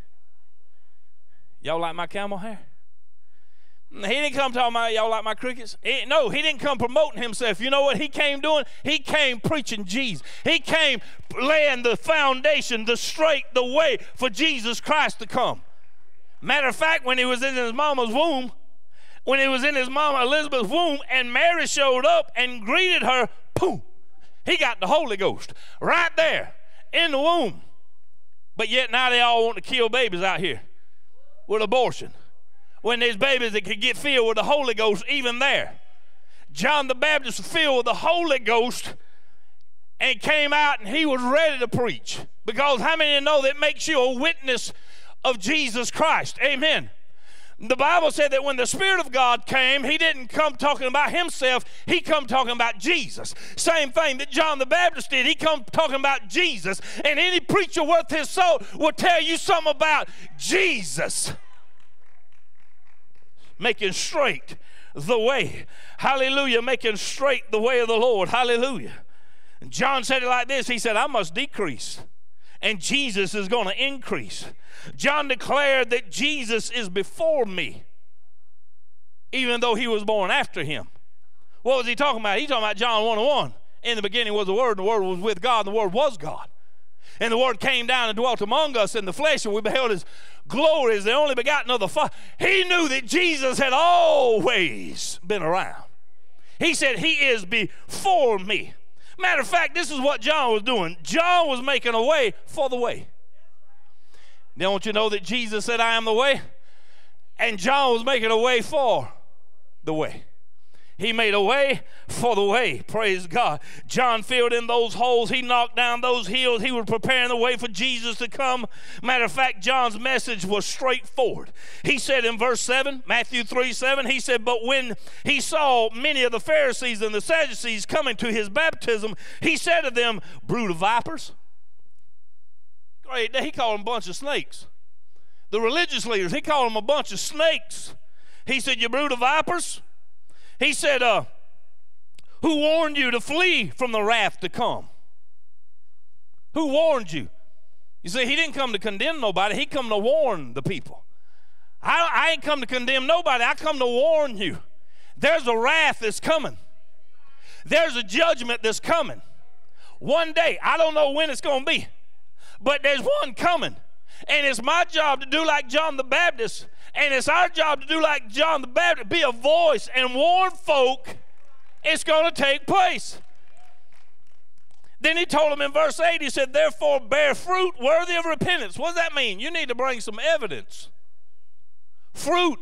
Y'all like my camel hair? He didn't come talking about, y'all like my crickets? No, he didn't come promoting himself. You know what he came doing? He came preaching Jesus. He came laying the foundation, the way for Jesus Christ to come. Matter of fact, when he was in his mama's womb, when he was in his mama Elizabeth's womb, and Mary showed up and greeted her, boom, he got the Holy Ghost right there in the womb. But yet now they all want to kill babies out here with abortion, when there's babies that could get filled with the Holy Ghost even there. John the Baptist was filled with the Holy Ghost and came out, and he was ready to preach. Because how many know that makes you a witness of Jesus Christ? Amen. The Bible said that when the Spirit of God came, he didn't come talking about himself, he come talking about Jesus. Same thing that John the Baptist did. He come talking about Jesus. And any preacher worth his salt will tell you something about Jesus. Making straight the way. Hallelujah. Making straight the way of the Lord. Hallelujah. And John said it like this. He said, I must decrease, and Jesus is going to increase. John declared that Jesus is before me, even though he was born after him. What was he talking about? He's talking about John 1:1. In the beginning was the Word, and the Word was with God, and the Word was God. And the Word came down and dwelt among us in the flesh, and we beheld his glory as the only begotten of the Father. He knew that Jesus had always been around. He said, he is before me. Matter of fact, this is what John was doing. John was making a way for the way. Don't you know that Jesus said, I am the way? And John was making a way for the way. He made a way for the way. Praise God. John filled in those holes. He knocked down those hills. He was preparing the way for Jesus to come. Matter of fact, John's message was straightforward. He said in verse 7, Matthew 3:7, he said, but when he saw many of the Pharisees and the Sadducees coming to his baptism, he said to them, brood of vipers. Great, he called them a bunch of snakes. The religious leaders, he called them a bunch of snakes. He said, you brood of vipers. He said, who warned you to flee from the wrath to come? Who warned you? You see, he didn't come to condemn nobody. He come to warn the people. I ain't come to condemn nobody. I come to warn you. There's a wrath that's coming. There's a judgment that's coming. One day, I don't know when it's going to be, but there's one coming. And it's my job to do like John the Baptist. And it's our job to do like John the Baptist, be a voice and warn folk it's going to take place. Then he told them in verse 8, he said, therefore bear fruit worthy of repentance. What does that mean? You need to bring some evidence. Fruit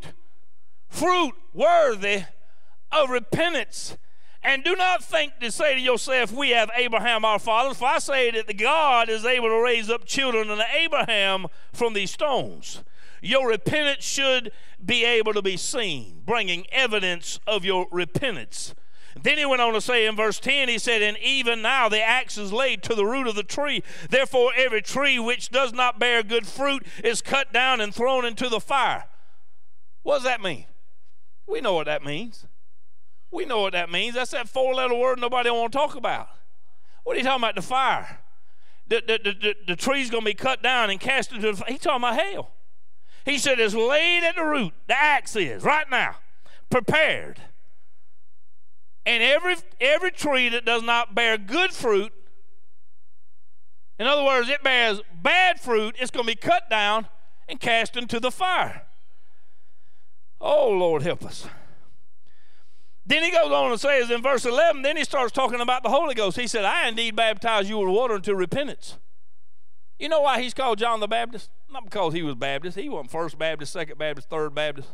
worthy of repentance. And do not think to say to yourself, we have Abraham our father. For I say that the God is able to raise up children unto Abraham from these stones. Your repentance should be able to be seen, bringing evidence of your repentance. Then he went on to say in verse 10, he said, and even now the axe is laid to the root of the tree. Therefore every tree which does not bear good fruit is cut down and thrown into the fire. What does that mean? We know what that means. We know what that means. That's that 4-letter word nobody want to talk about. What are you talking about? The fire. The tree's going to be cut down and cast into the fire. He's talking about hell. He said, it's laid at the root. The axe is right now prepared. And every tree that does not bear good fruit, in other words, it bears bad fruit, it's going to be cut down and cast into the fire. Oh, Lord, help us. Then he goes on and says in verse 11, then he starts talking about the Holy Ghost. He said, I indeed baptize you with water unto repentance. You know why he's called John the Baptist? Not because he was Baptist. He wasn't First Baptist, Second Baptist, Third Baptist.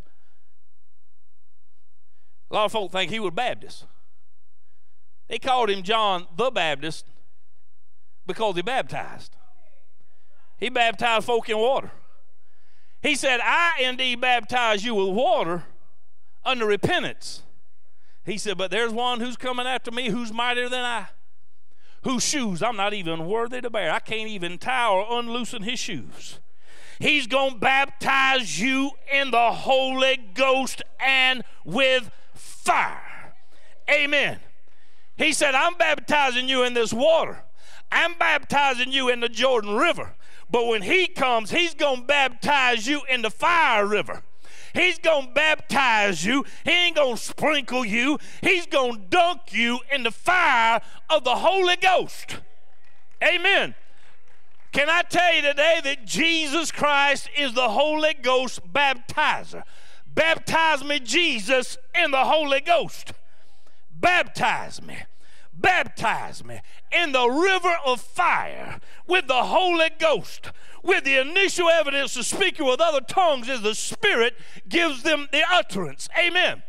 A lot of folk think he was Baptist. They called him John the Baptist because he baptized. He baptized folk in water. He said, I indeed baptize you with water unto repentance. He said, but there's one who's coming after me who's mightier than I, whose shoes I'm not even worthy to bear. I can't even tie or unloosen his shoes. He's going to baptize you in the Holy Ghost and with fire. Amen. He said, I'm baptizing you in this water. I'm baptizing you in the Jordan River. But when he comes, he's going to baptize you in the fire river. He's going to baptize you. He ain't going to sprinkle you. He's going to dunk you in the fire of the Holy Ghost. Amen. Can I tell you today that Jesus Christ is the Holy Ghost baptizer? Baptize me, Jesus, in the Holy Ghost. Baptize me. Baptize me in the river of fire with the Holy Ghost, with the initial evidence of speaking with other tongues as the Spirit gives them the utterance. Amen.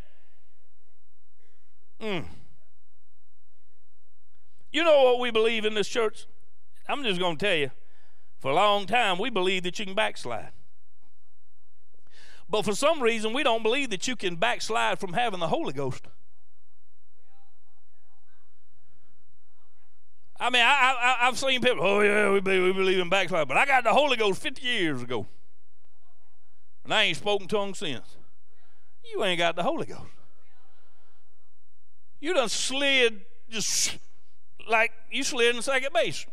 You know what we believe in this church? I'm just going to tell you, for a long time we believe that you can backslide. But for some reason we don't believe that you can backslide from having the Holy Ghost. I mean, I've seen people, oh yeah, we believe in backslide, but I got the Holy Ghost 50 years ago. And I ain't spoken tongues since. You ain't got the Holy Ghost. You done slid just like you slid in second base.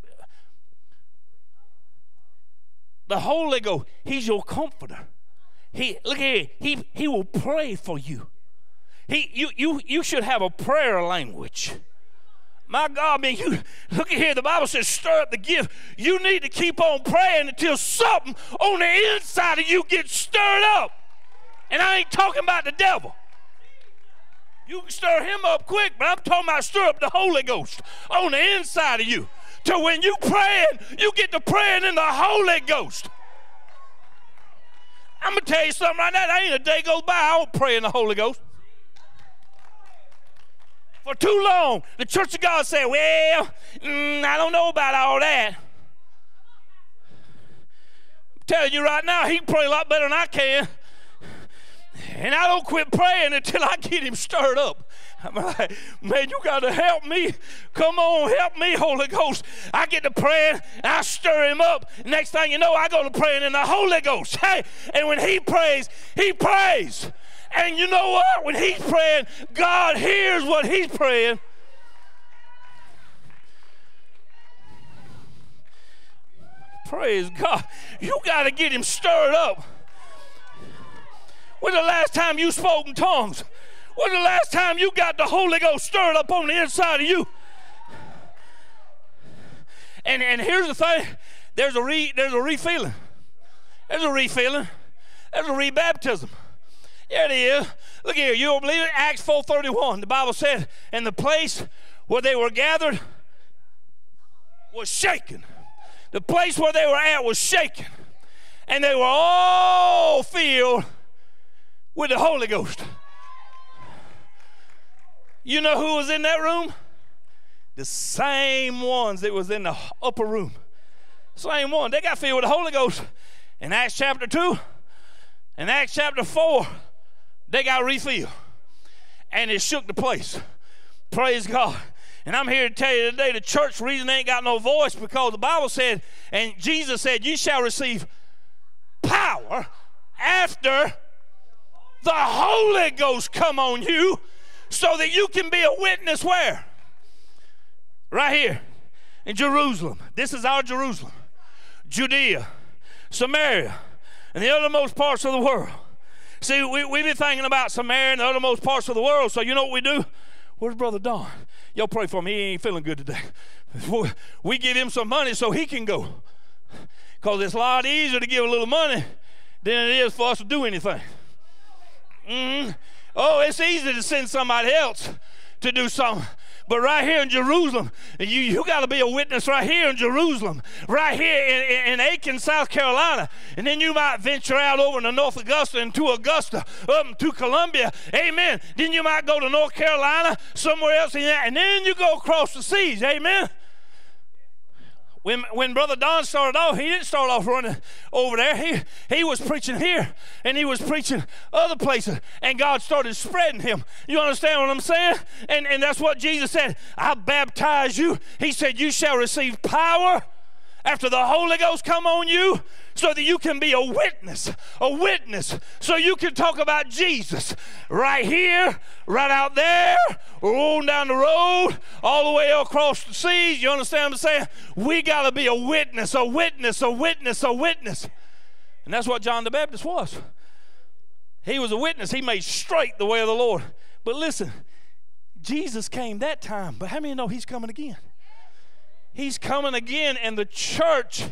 The Holy Ghost, he's your comforter. Look here, he will pray for you. You should have a prayer language. My God, man, you look at here, the Bible says stir up the gift. You need to keep on praying until something on the inside of you gets stirred up. And I ain't talking about the devil. You can stir him up quick, but I'm talking about stir up the Holy Ghost on the inside of you. Till when you praying, you get to praying in the Holy Ghost. I'm going to tell you something right now. There ain't a day goes by I don't pray in the Holy Ghost. For too long, the Church of God said, well, I don't know about all that. I'm telling you right now, he can pray a lot better than I can. And I don't quit praying until I get him stirred up. I'm like, man, you got to help me. Come on, help me, Holy Ghost. I get to praying, I stir him up. Next thing you know, I go to praying in the Holy Ghost. Hey, and when he prays, he prays. And you know what? When he's praying, God hears what he's praying. Praise God. You got to get him stirred up. When's the last time you spoke in tongues? When's the last time you got the Holy Ghost stirred up on the inside of you? And here's the thing. There's a refilling. There's a refilling. There's a rebaptism. There it is. Look here. You don't believe it? Acts 4:31. The Bible said, and the place where they were gathered was shaken. The place where they were at was shaken. And they were all filled with the Holy Ghost. You know who was in that room? The same ones that was in the upper room. Same one. They got filled with the Holy Ghost. In Acts chapter 2 and Acts chapter 4, they got refilled. And it shook the place. Praise God. And I'm here to tell you today, the church reason they ain't got no voice because the Bible said, and Jesus said, you shall receive power after the Holy Ghost come on you so that you can be a witness where? Right here in Jerusalem. This is our Jerusalem. Judea, Samaria, and the uttermost parts of the world. See, we be thinking about Samaria and the uttermost parts of the world, so you know what we do? Where's Brother Don? Y'all pray for him. He ain't feeling good today. We give him some money so he can go. Because it's a lot easier to give a little money than it is for us to do anything. Oh, it's easy to send somebody else to do something. But right here in Jerusalem, you got to be a witness right here in Jerusalem, right here in Aiken, South Carolina. And then you might venture out over to North Augusta and to Augusta, up to Columbia. Amen. Then you might go to North Carolina, somewhere else, and then you go across the seas. Amen. When Brother Don started off, he didn't start off running over there. He was preaching here, and he was preaching other places, and God started spreading him. You understand what I'm saying? And that's what Jesus said. I baptize you. He said, you shall receive power after the Holy Ghost come on you, so that you can be a witness, so you can talk about Jesus right here, right out there, or on down the road, all the way across the seas. You understand what I'm saying? We got to be a witness. And that's what John the Baptist was. He was a witness. He made straight the way of the Lord. But listen, Jesus came that time, but how many know he's coming again? He's coming again, and the church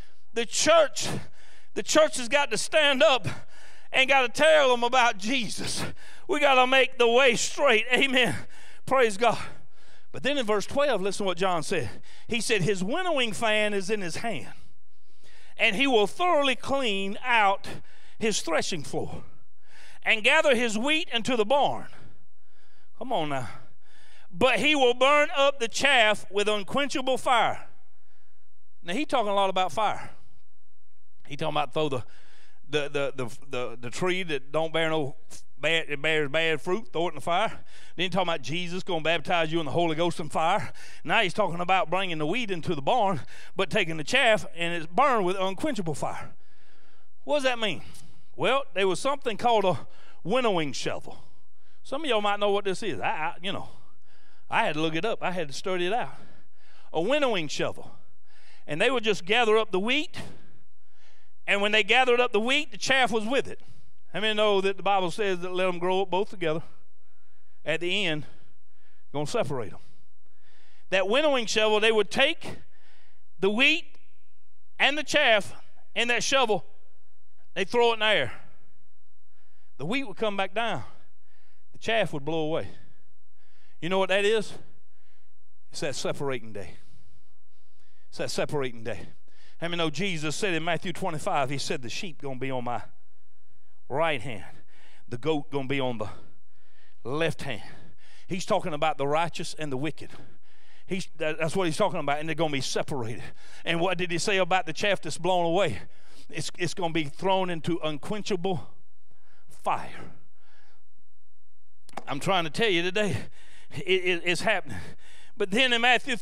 has got to stand up and got to tell them about Jesus. We got to make the way straight. Amen. Praise God. But then in verse 12, listen to what John said. He said, his winnowing fan is in his hand, and he will thoroughly clean out his threshing floor and gather his wheat into the barn. Come on now. But he will burn up the chaff with unquenchable fire. Now, he's talking a lot about fire. He's talking about throw the tree that don't bear no bad, it bears bad fruit, throw it in the fire. Then he's talking about Jesus going to baptize you in the Holy Ghost and fire. Now he's talking about bringing the wheat into the barn, but taking the chaff and it's burned with unquenchable fire. What does that mean? Well, there was something called a winnowing shovel. Some of y'all might know what this is. I had to look it up. I had to study it out. A winnowing shovel. And they would just gather up the wheat. And when they gathered up the wheat, the chaff was with it. How many know that the Bible says that let them grow up both together? At the end, going to separate them. That winnowing shovel, they would take the wheat and the chaff in that shovel. They throw it in the air. The wheat would come back down. The chaff would blow away. You know what that is? It's that separating day. It's that separating day. How many know Jesus said in Matthew 25, he said the sheep going to be on my right hand. The goat going to be on the left hand. He's talking about the righteous and the wicked. That's what he's talking about, and they're going to be separated. And what did he say about the chaff that's blown away? It's going to be thrown into unquenchable fire. I'm trying to tell you today, it's happening. But then in Matthew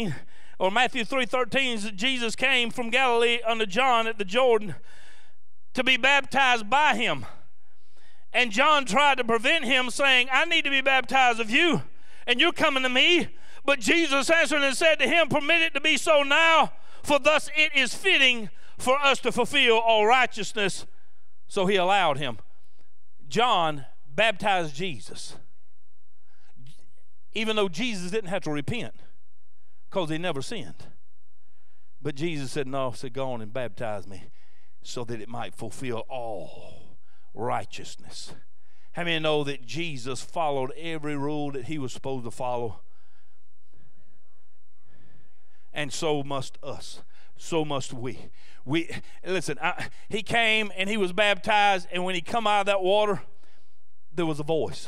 3:13, Jesus came from Galilee unto John at the Jordan to be baptized by him. And John tried to prevent him, saying, I need to be baptized of you, and you're coming to me. But Jesus answered and said to him, permit it to be so now, for thus it is fitting for us to fulfill all righteousness. So he allowed him. John baptized Jesus, even though Jesus didn't have to repent because he never sinned. But Jesus said, no, said, go on and baptize me so that it might fulfill all righteousness. How many know that Jesus followed every rule that he was supposed to follow? And so must us. So must we. Listen, he came and he was baptized, and when he come out of that water, there was a voice.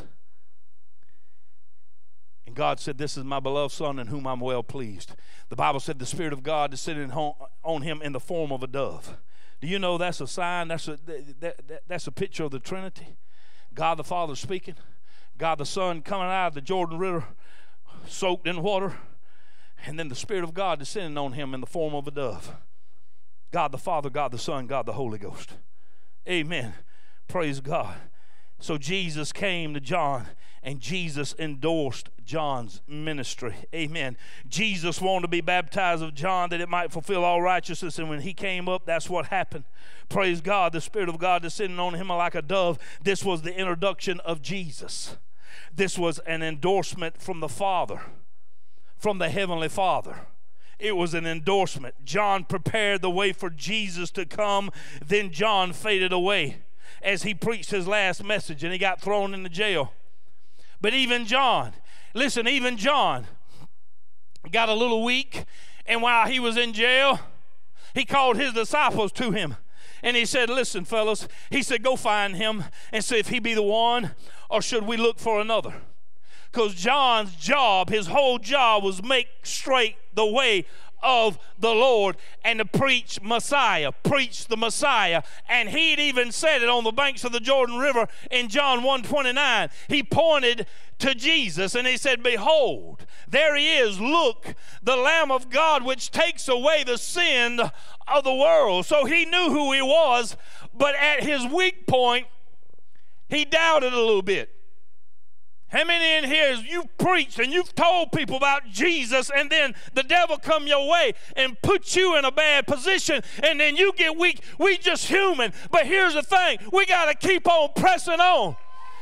And God said, this is my beloved Son in whom I'm well pleased. The Bible said the Spirit of God descended on him in the form of a dove. Do you know that's a sign? That's a picture of the Trinity. God the Father speaking. God the Son coming out of the Jordan River soaked in water. And then the Spirit of God descending on him in the form of a dove. God the Father, God the Son, God the Holy Ghost. Amen. Praise God. So Jesus came to John, and Jesus endorsed John's ministry. Amen. Jesus wanted to be baptized of John that it might fulfill all righteousness. And when he came up, that's what happened. Praise God. The Spirit of God descended on him like a dove. This was the introduction of Jesus. This was an endorsement from the Father, from the Heavenly Father. It was an endorsement. John prepared the way for Jesus to come. Then John faded away as he preached his last message, and he got thrown into jail. But even John, listen, even John got a little weak, and while he was in jail, he called his disciples to him. And he said, listen, fellas, he said, go find him and see if he be the one, or should we look for another? Because John's job, his whole job, was make straight the way of the Lord and to preach Messiah, preach the Messiah. And he'd even said it on the banks of the Jordan River in John 1:29. He pointed to Jesus and he said, behold, there he is, look, the Lamb of God which takes away the sin of the world. So he knew who he was, but at his weak point, he doubted a little bit. How many in here you've preached and you've told people about Jesus, and then the devil come your way and put you in a bad position, and then you get weak? We just human. But here's the thing, we got to keep on pressing on.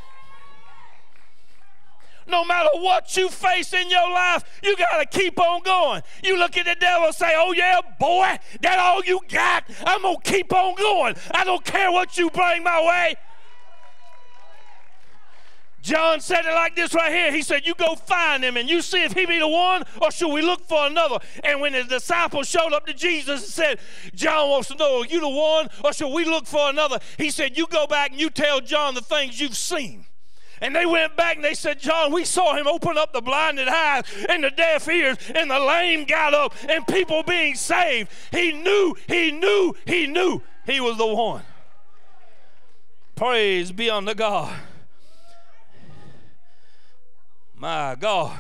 No matter what you face in your life, you got to keep on going. You look at the devil and say, oh yeah, boy, that all you got? I'm going to keep on going. I don't care what you bring my way. John said it like this right here. He said, you go find him and you see if he be the one, or should we look for another? And when his disciples showed up to Jesus and said, John wants to know, are you the one, or should we look for another? He said, you go back and you tell John the things you've seen. And they went back and they said, John, we saw him open up the blinded eyes and the deaf ears, and the lame got up, and people being saved. He knew he was the one. Praise be unto God. My God.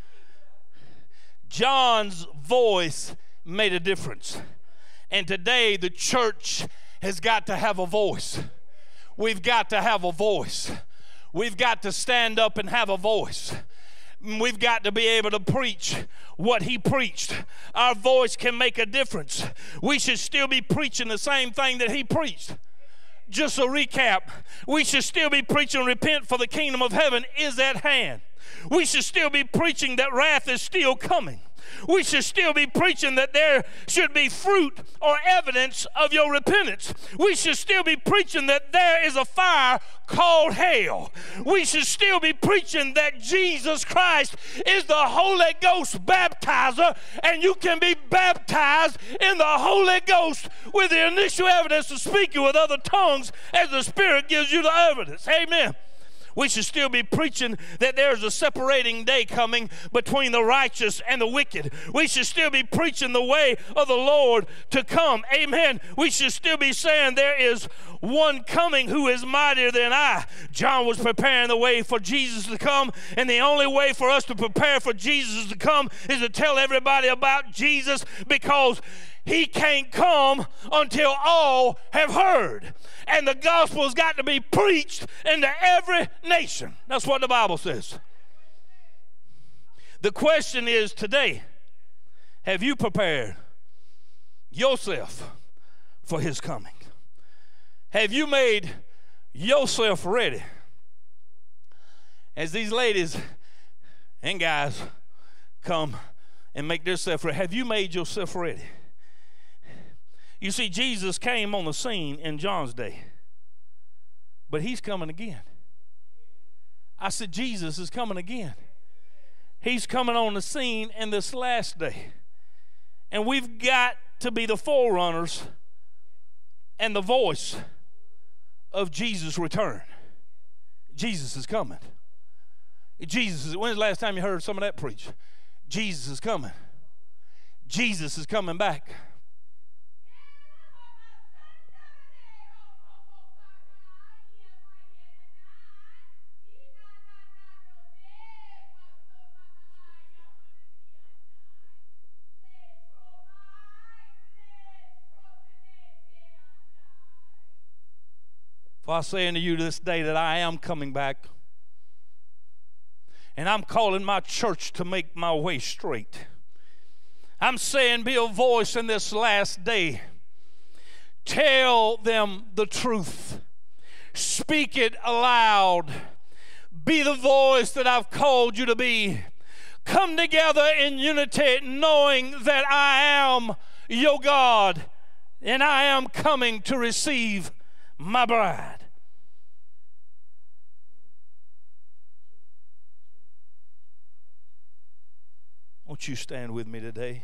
John's voice made a difference. And today the church has got to have a voice. We've got to have a voice. We've got to stand up and have a voice. We've got to be able to preach what he preached. Our voice can make a difference. We should still be preaching the same thing that he preached. Just a recap, we should still be preaching, repent, for the kingdom of heaven is at hand. We should still be preaching that wrath is still coming. We should still be preaching that there should be fruit or evidence of your repentance. We should still be preaching that there is a fire called hell. We should still be preaching that Jesus Christ is the Holy Ghost baptizer, and you can be baptized in the Holy Ghost with the initial evidence of speaking with other tongues as the Spirit gives you the evidence. Amen. We should still be preaching that there's a separating day coming between the righteous and the wicked. We should still be preaching the way of the Lord to come. Amen. We should still be saying there is one coming who is mightier than I. John was preparing the way for Jesus to come, and the only way for us to prepare for Jesus to come is to tell everybody about Jesus, because he can't come until all have heard. And the gospel's got to be preached into every nation. That's what the Bible says. The question is today, have you prepared yourself for his coming? Have you made yourself ready? As these ladies and guys come and make themselves ready, have you made yourself ready? You see, Jesus came on the scene in John's day, but he's coming again. I said, Jesus is coming again. He's coming on the scene in this last day. And we've got to be the forerunners and the voice of Jesus' return. Jesus is coming. When's the last time you heard some of that preached? Jesus is coming. Jesus is coming back. For I say unto you this day that I am coming back, and I'm calling my church to make my way straight. I'm saying, be a voice in this last day. Tell them the truth. Speak it aloud. Be the voice that I've called you to be. Come together in unity, knowing that I am your God, and I am coming to receive my bride. Won't you stand with me today?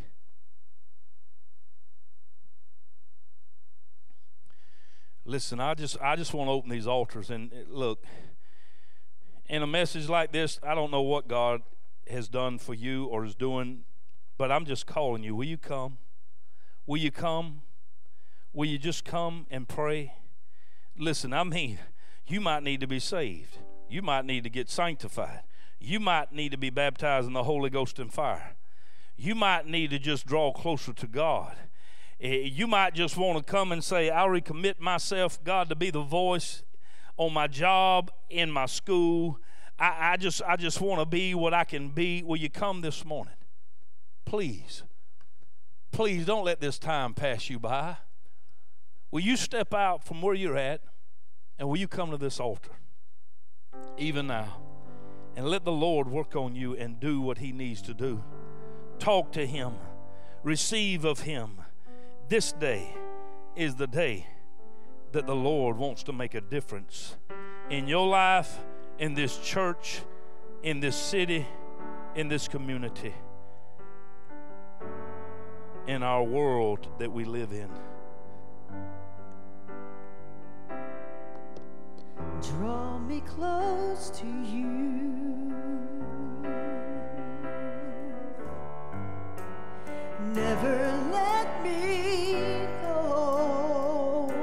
Listen, I just want to open these altars, and look, in a message like this, I don't know what God has done for you or is doing, but I'm just calling you. Will you come? Will you come? Will you just come and pray? Listen, I mean, you might need to be saved. You might need to get sanctified. You might need to be baptized in the Holy Ghost and fire. You might need to just draw closer to God. You might just want to come and say, I recommit myself, God, to be the voice on my job, in my school. I just want to be what I can be. Will you come this morning? Please. Please don't let this time pass you by. Will you step out from where you're at, and will you come to this altar even now and let the Lord work on you and do what he needs to do? Talk to him. Receive of him. This day is the day that the Lord wants to make a difference in your life, in this church, in this city, in this community, in our world that we live in. Draw me close to you. Never let me go.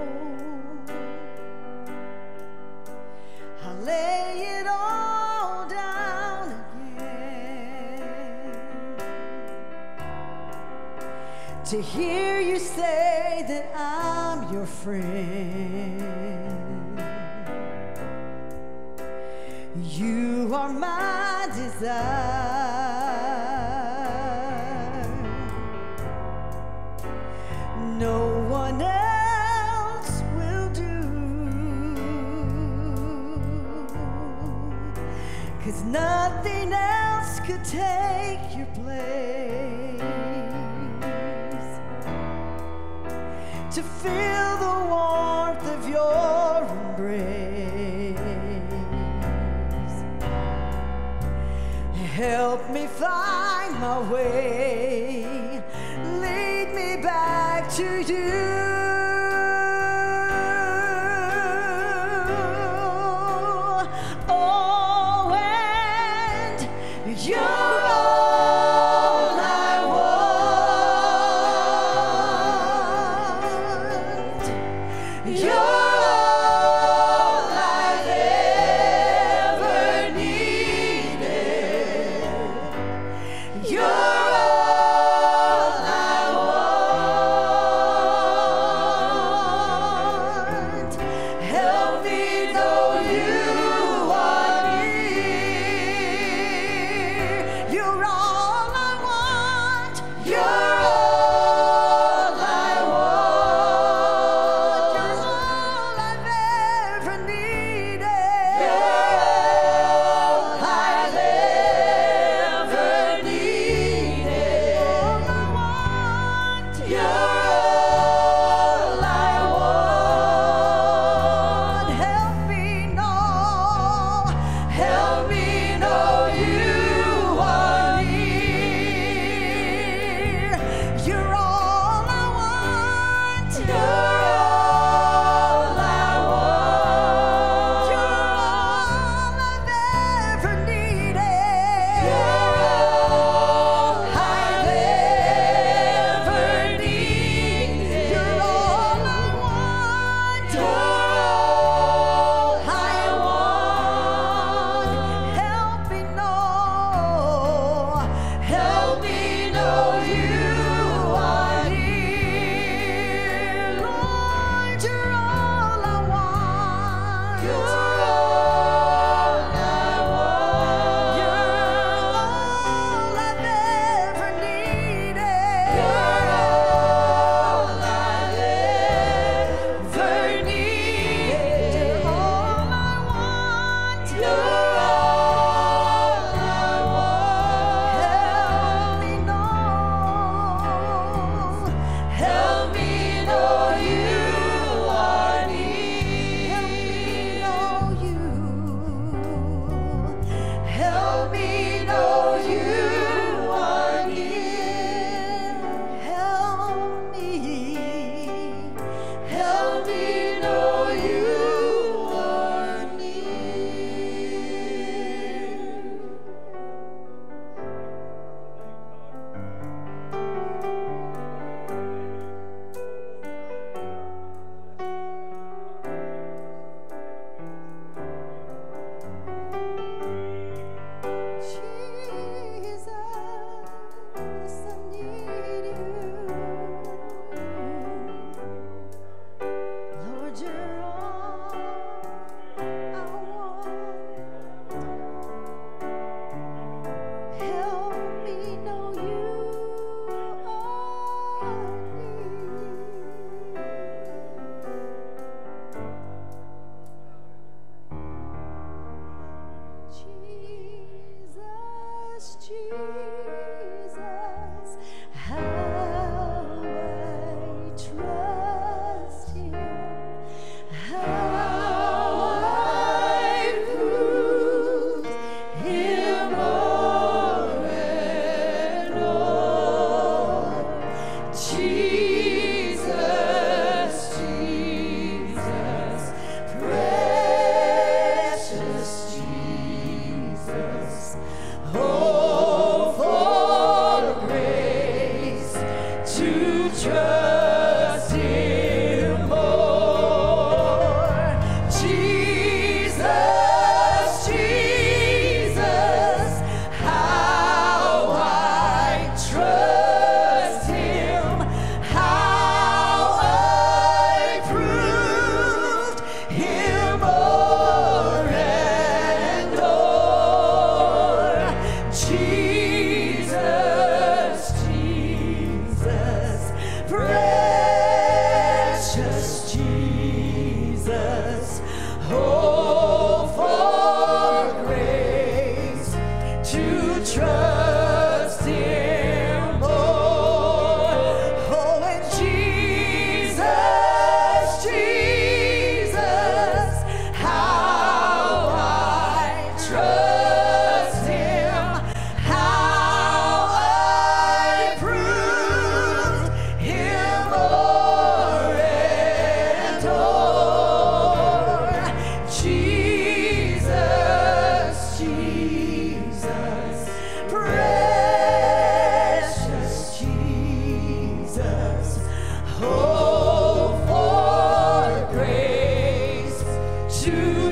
I lay it all down again to hear you say that I'm your friend. You are my desire. No one else will do, 'cause nothing else could take your place. To feel the warmth of your embrace. Help me find my way. Lead me back to you. Oh, and you're all I want. You're all I've ever needed. You're all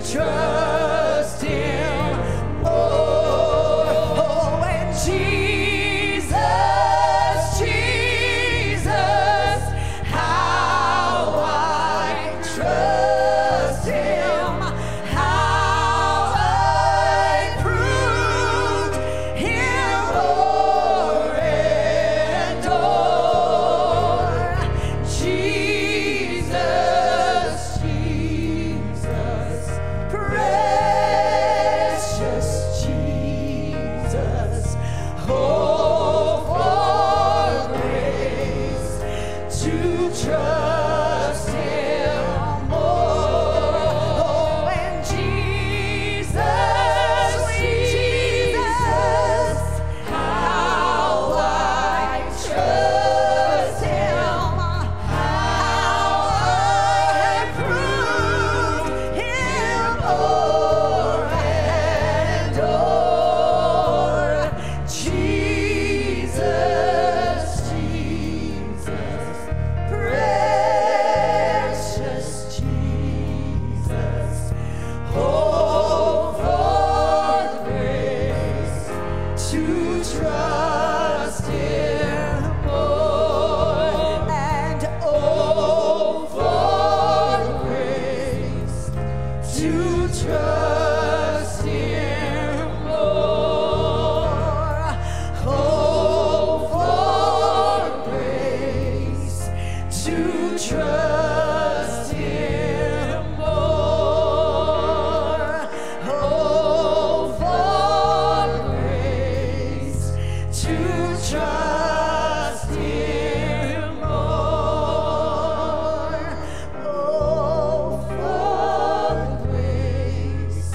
trust Him more. Oh, and Jesus, Jesus, how I trust Him, how I proved Him o'er and o'er. Jesus, Jesus, precious Jesus, oh, for grace to trust Him more. Oh, and Jesus, Jesus, how I trust Him, how I proved Him o'er and o'er. Jesus, Jesus, precious Jesus, oh, for grace to trust Him more, and oh, for grace to trust Him more. Oh, for grace to trust Him more. Oh, for grace to trust Him more. Oh, for grace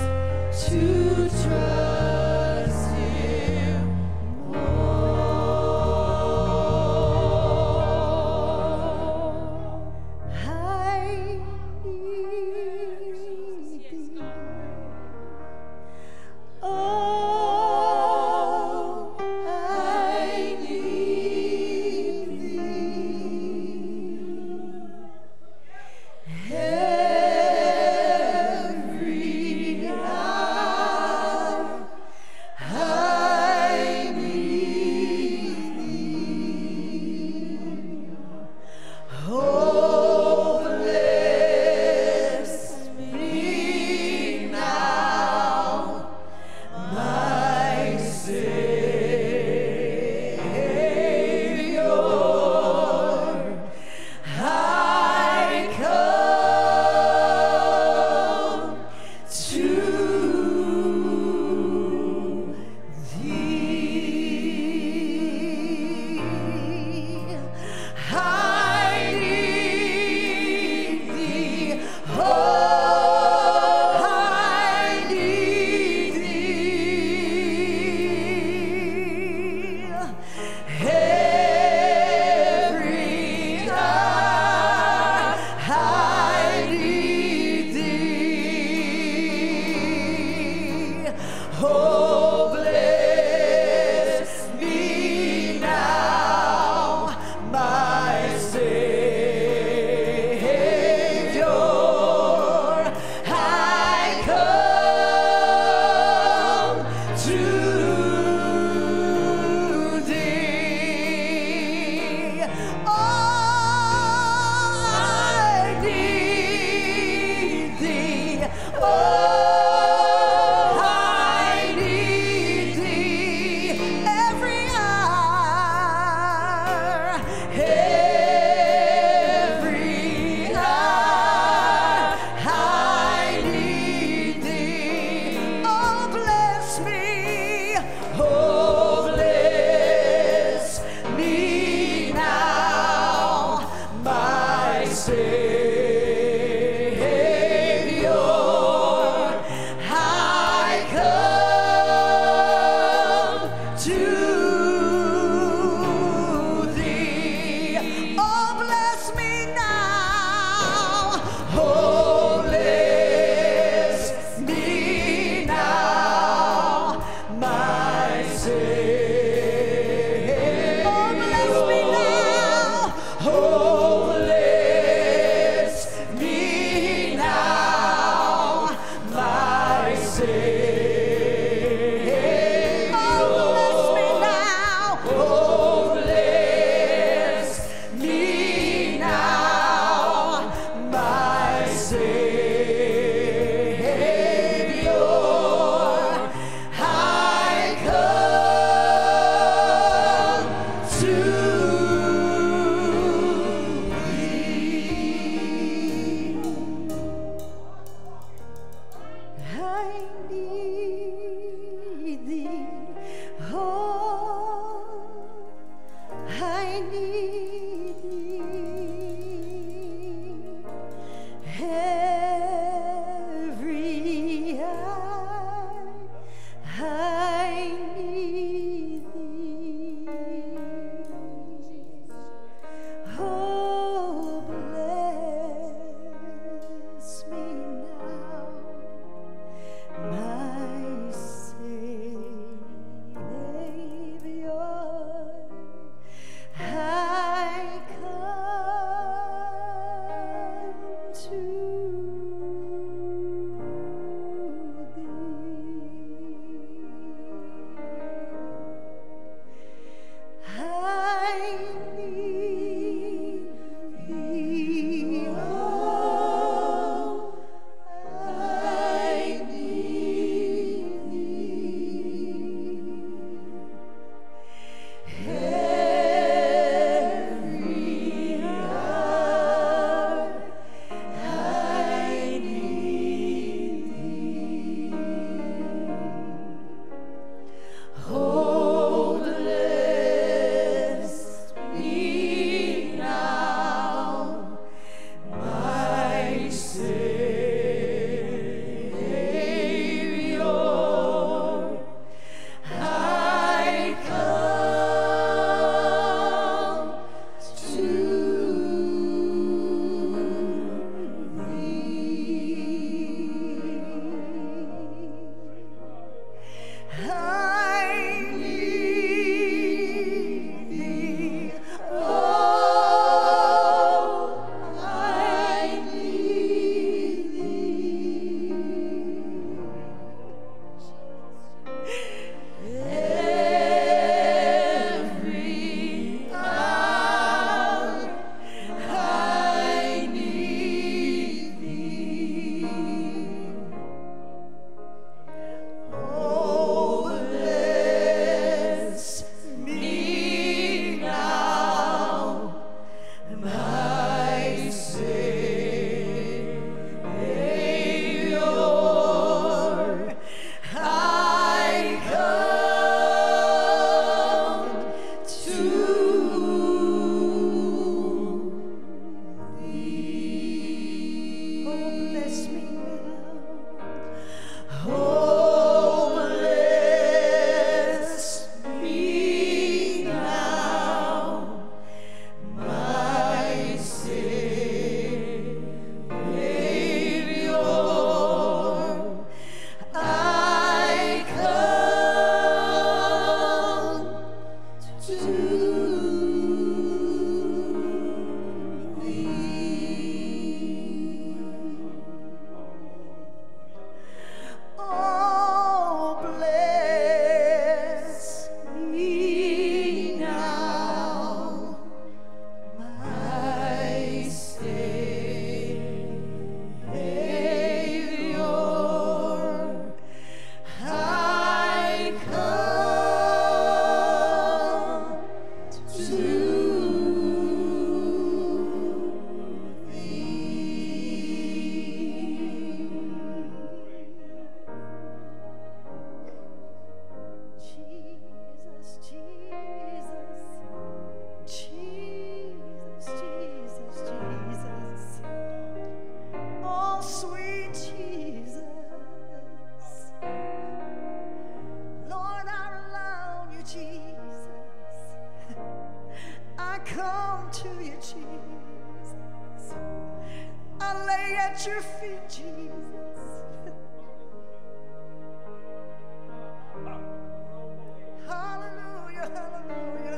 Hallelujah, hallelujah,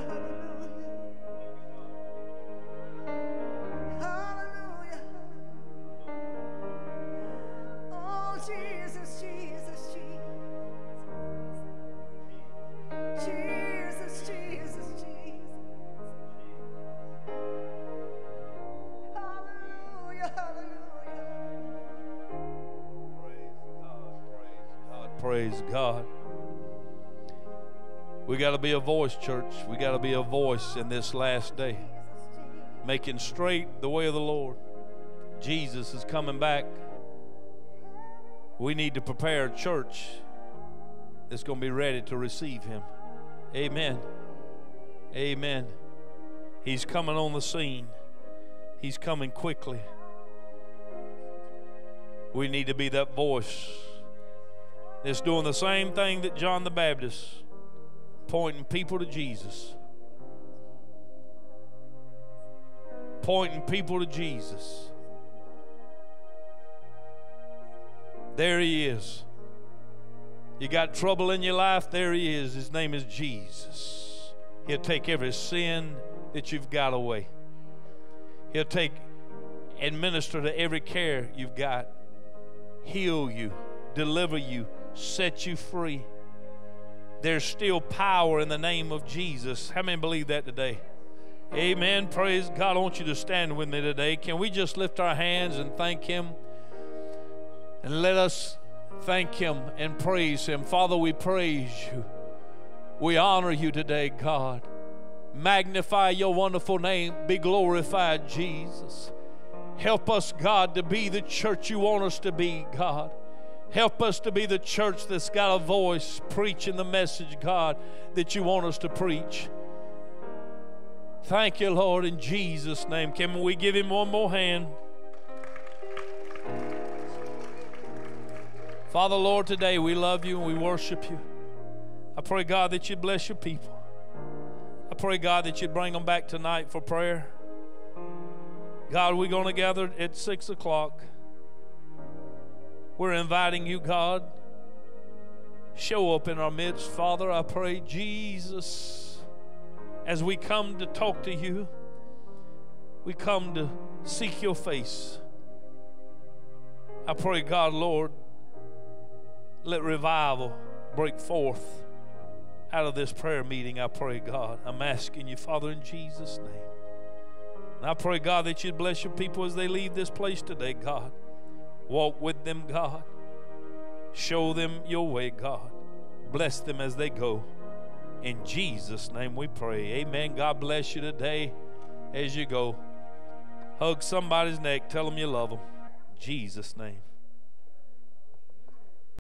hallelujah. Hallelujah. Oh, Jesus, Jesus, Jesus. Jesus, Jesus, Jesus. Hallelujah, hallelujah. Praise God. We got to be a voice, church. We got to be a voice in this last day, making straight the way of the Lord. Jesus is coming back. We need to prepare a church that's going to be ready to receive him. Amen. Amen. He's coming on the scene. He's coming quickly. We need to be that voice that's doing the same thing that John the Baptist, pointing people to Jesus. Pointing people to Jesus. There he is. You got trouble in your life, there he is. His name is Jesus. He'll take every sin that you've got away. He'll take and minister to every care you've got. Heal you, deliver you, set you free. There's still power in the name of Jesus. How many believe that today? Amen. Praise God. I want you to stand with me today. Can we just lift our hands and thank him? And let us thank him and praise him. Father, we praise you. We honor you today, God. Magnify your wonderful name. Be glorified, Jesus. Help us, God, to be the church you want us to be, God. Help us to be the church that's got a voice preaching the message, God, that you want us to preach. Thank you, Lord, in Jesus' name. Can we give him one more hand? Father, Lord, today we love you and we worship you. I pray, God, that you'd bless your people. I pray, God, that you'd bring them back tonight for prayer. God, we're going to gather at 6 o'clock. We're inviting you, God. Show up in our midst, Father. I pray, Jesus, as we come to talk to you, we come to seek your face. I pray, God, Lord, let revival break forth out of this prayer meeting. I pray, God. I'm asking you, Father, in Jesus' name. And I pray, God, that you'd bless your people as they leave this place today, God. Walk with them, God. Show them your way, God. Bless them as they go. In Jesus' name we pray. Amen. God bless you today as you go. Hug somebody's neck. Tell them you love them. In Jesus' name.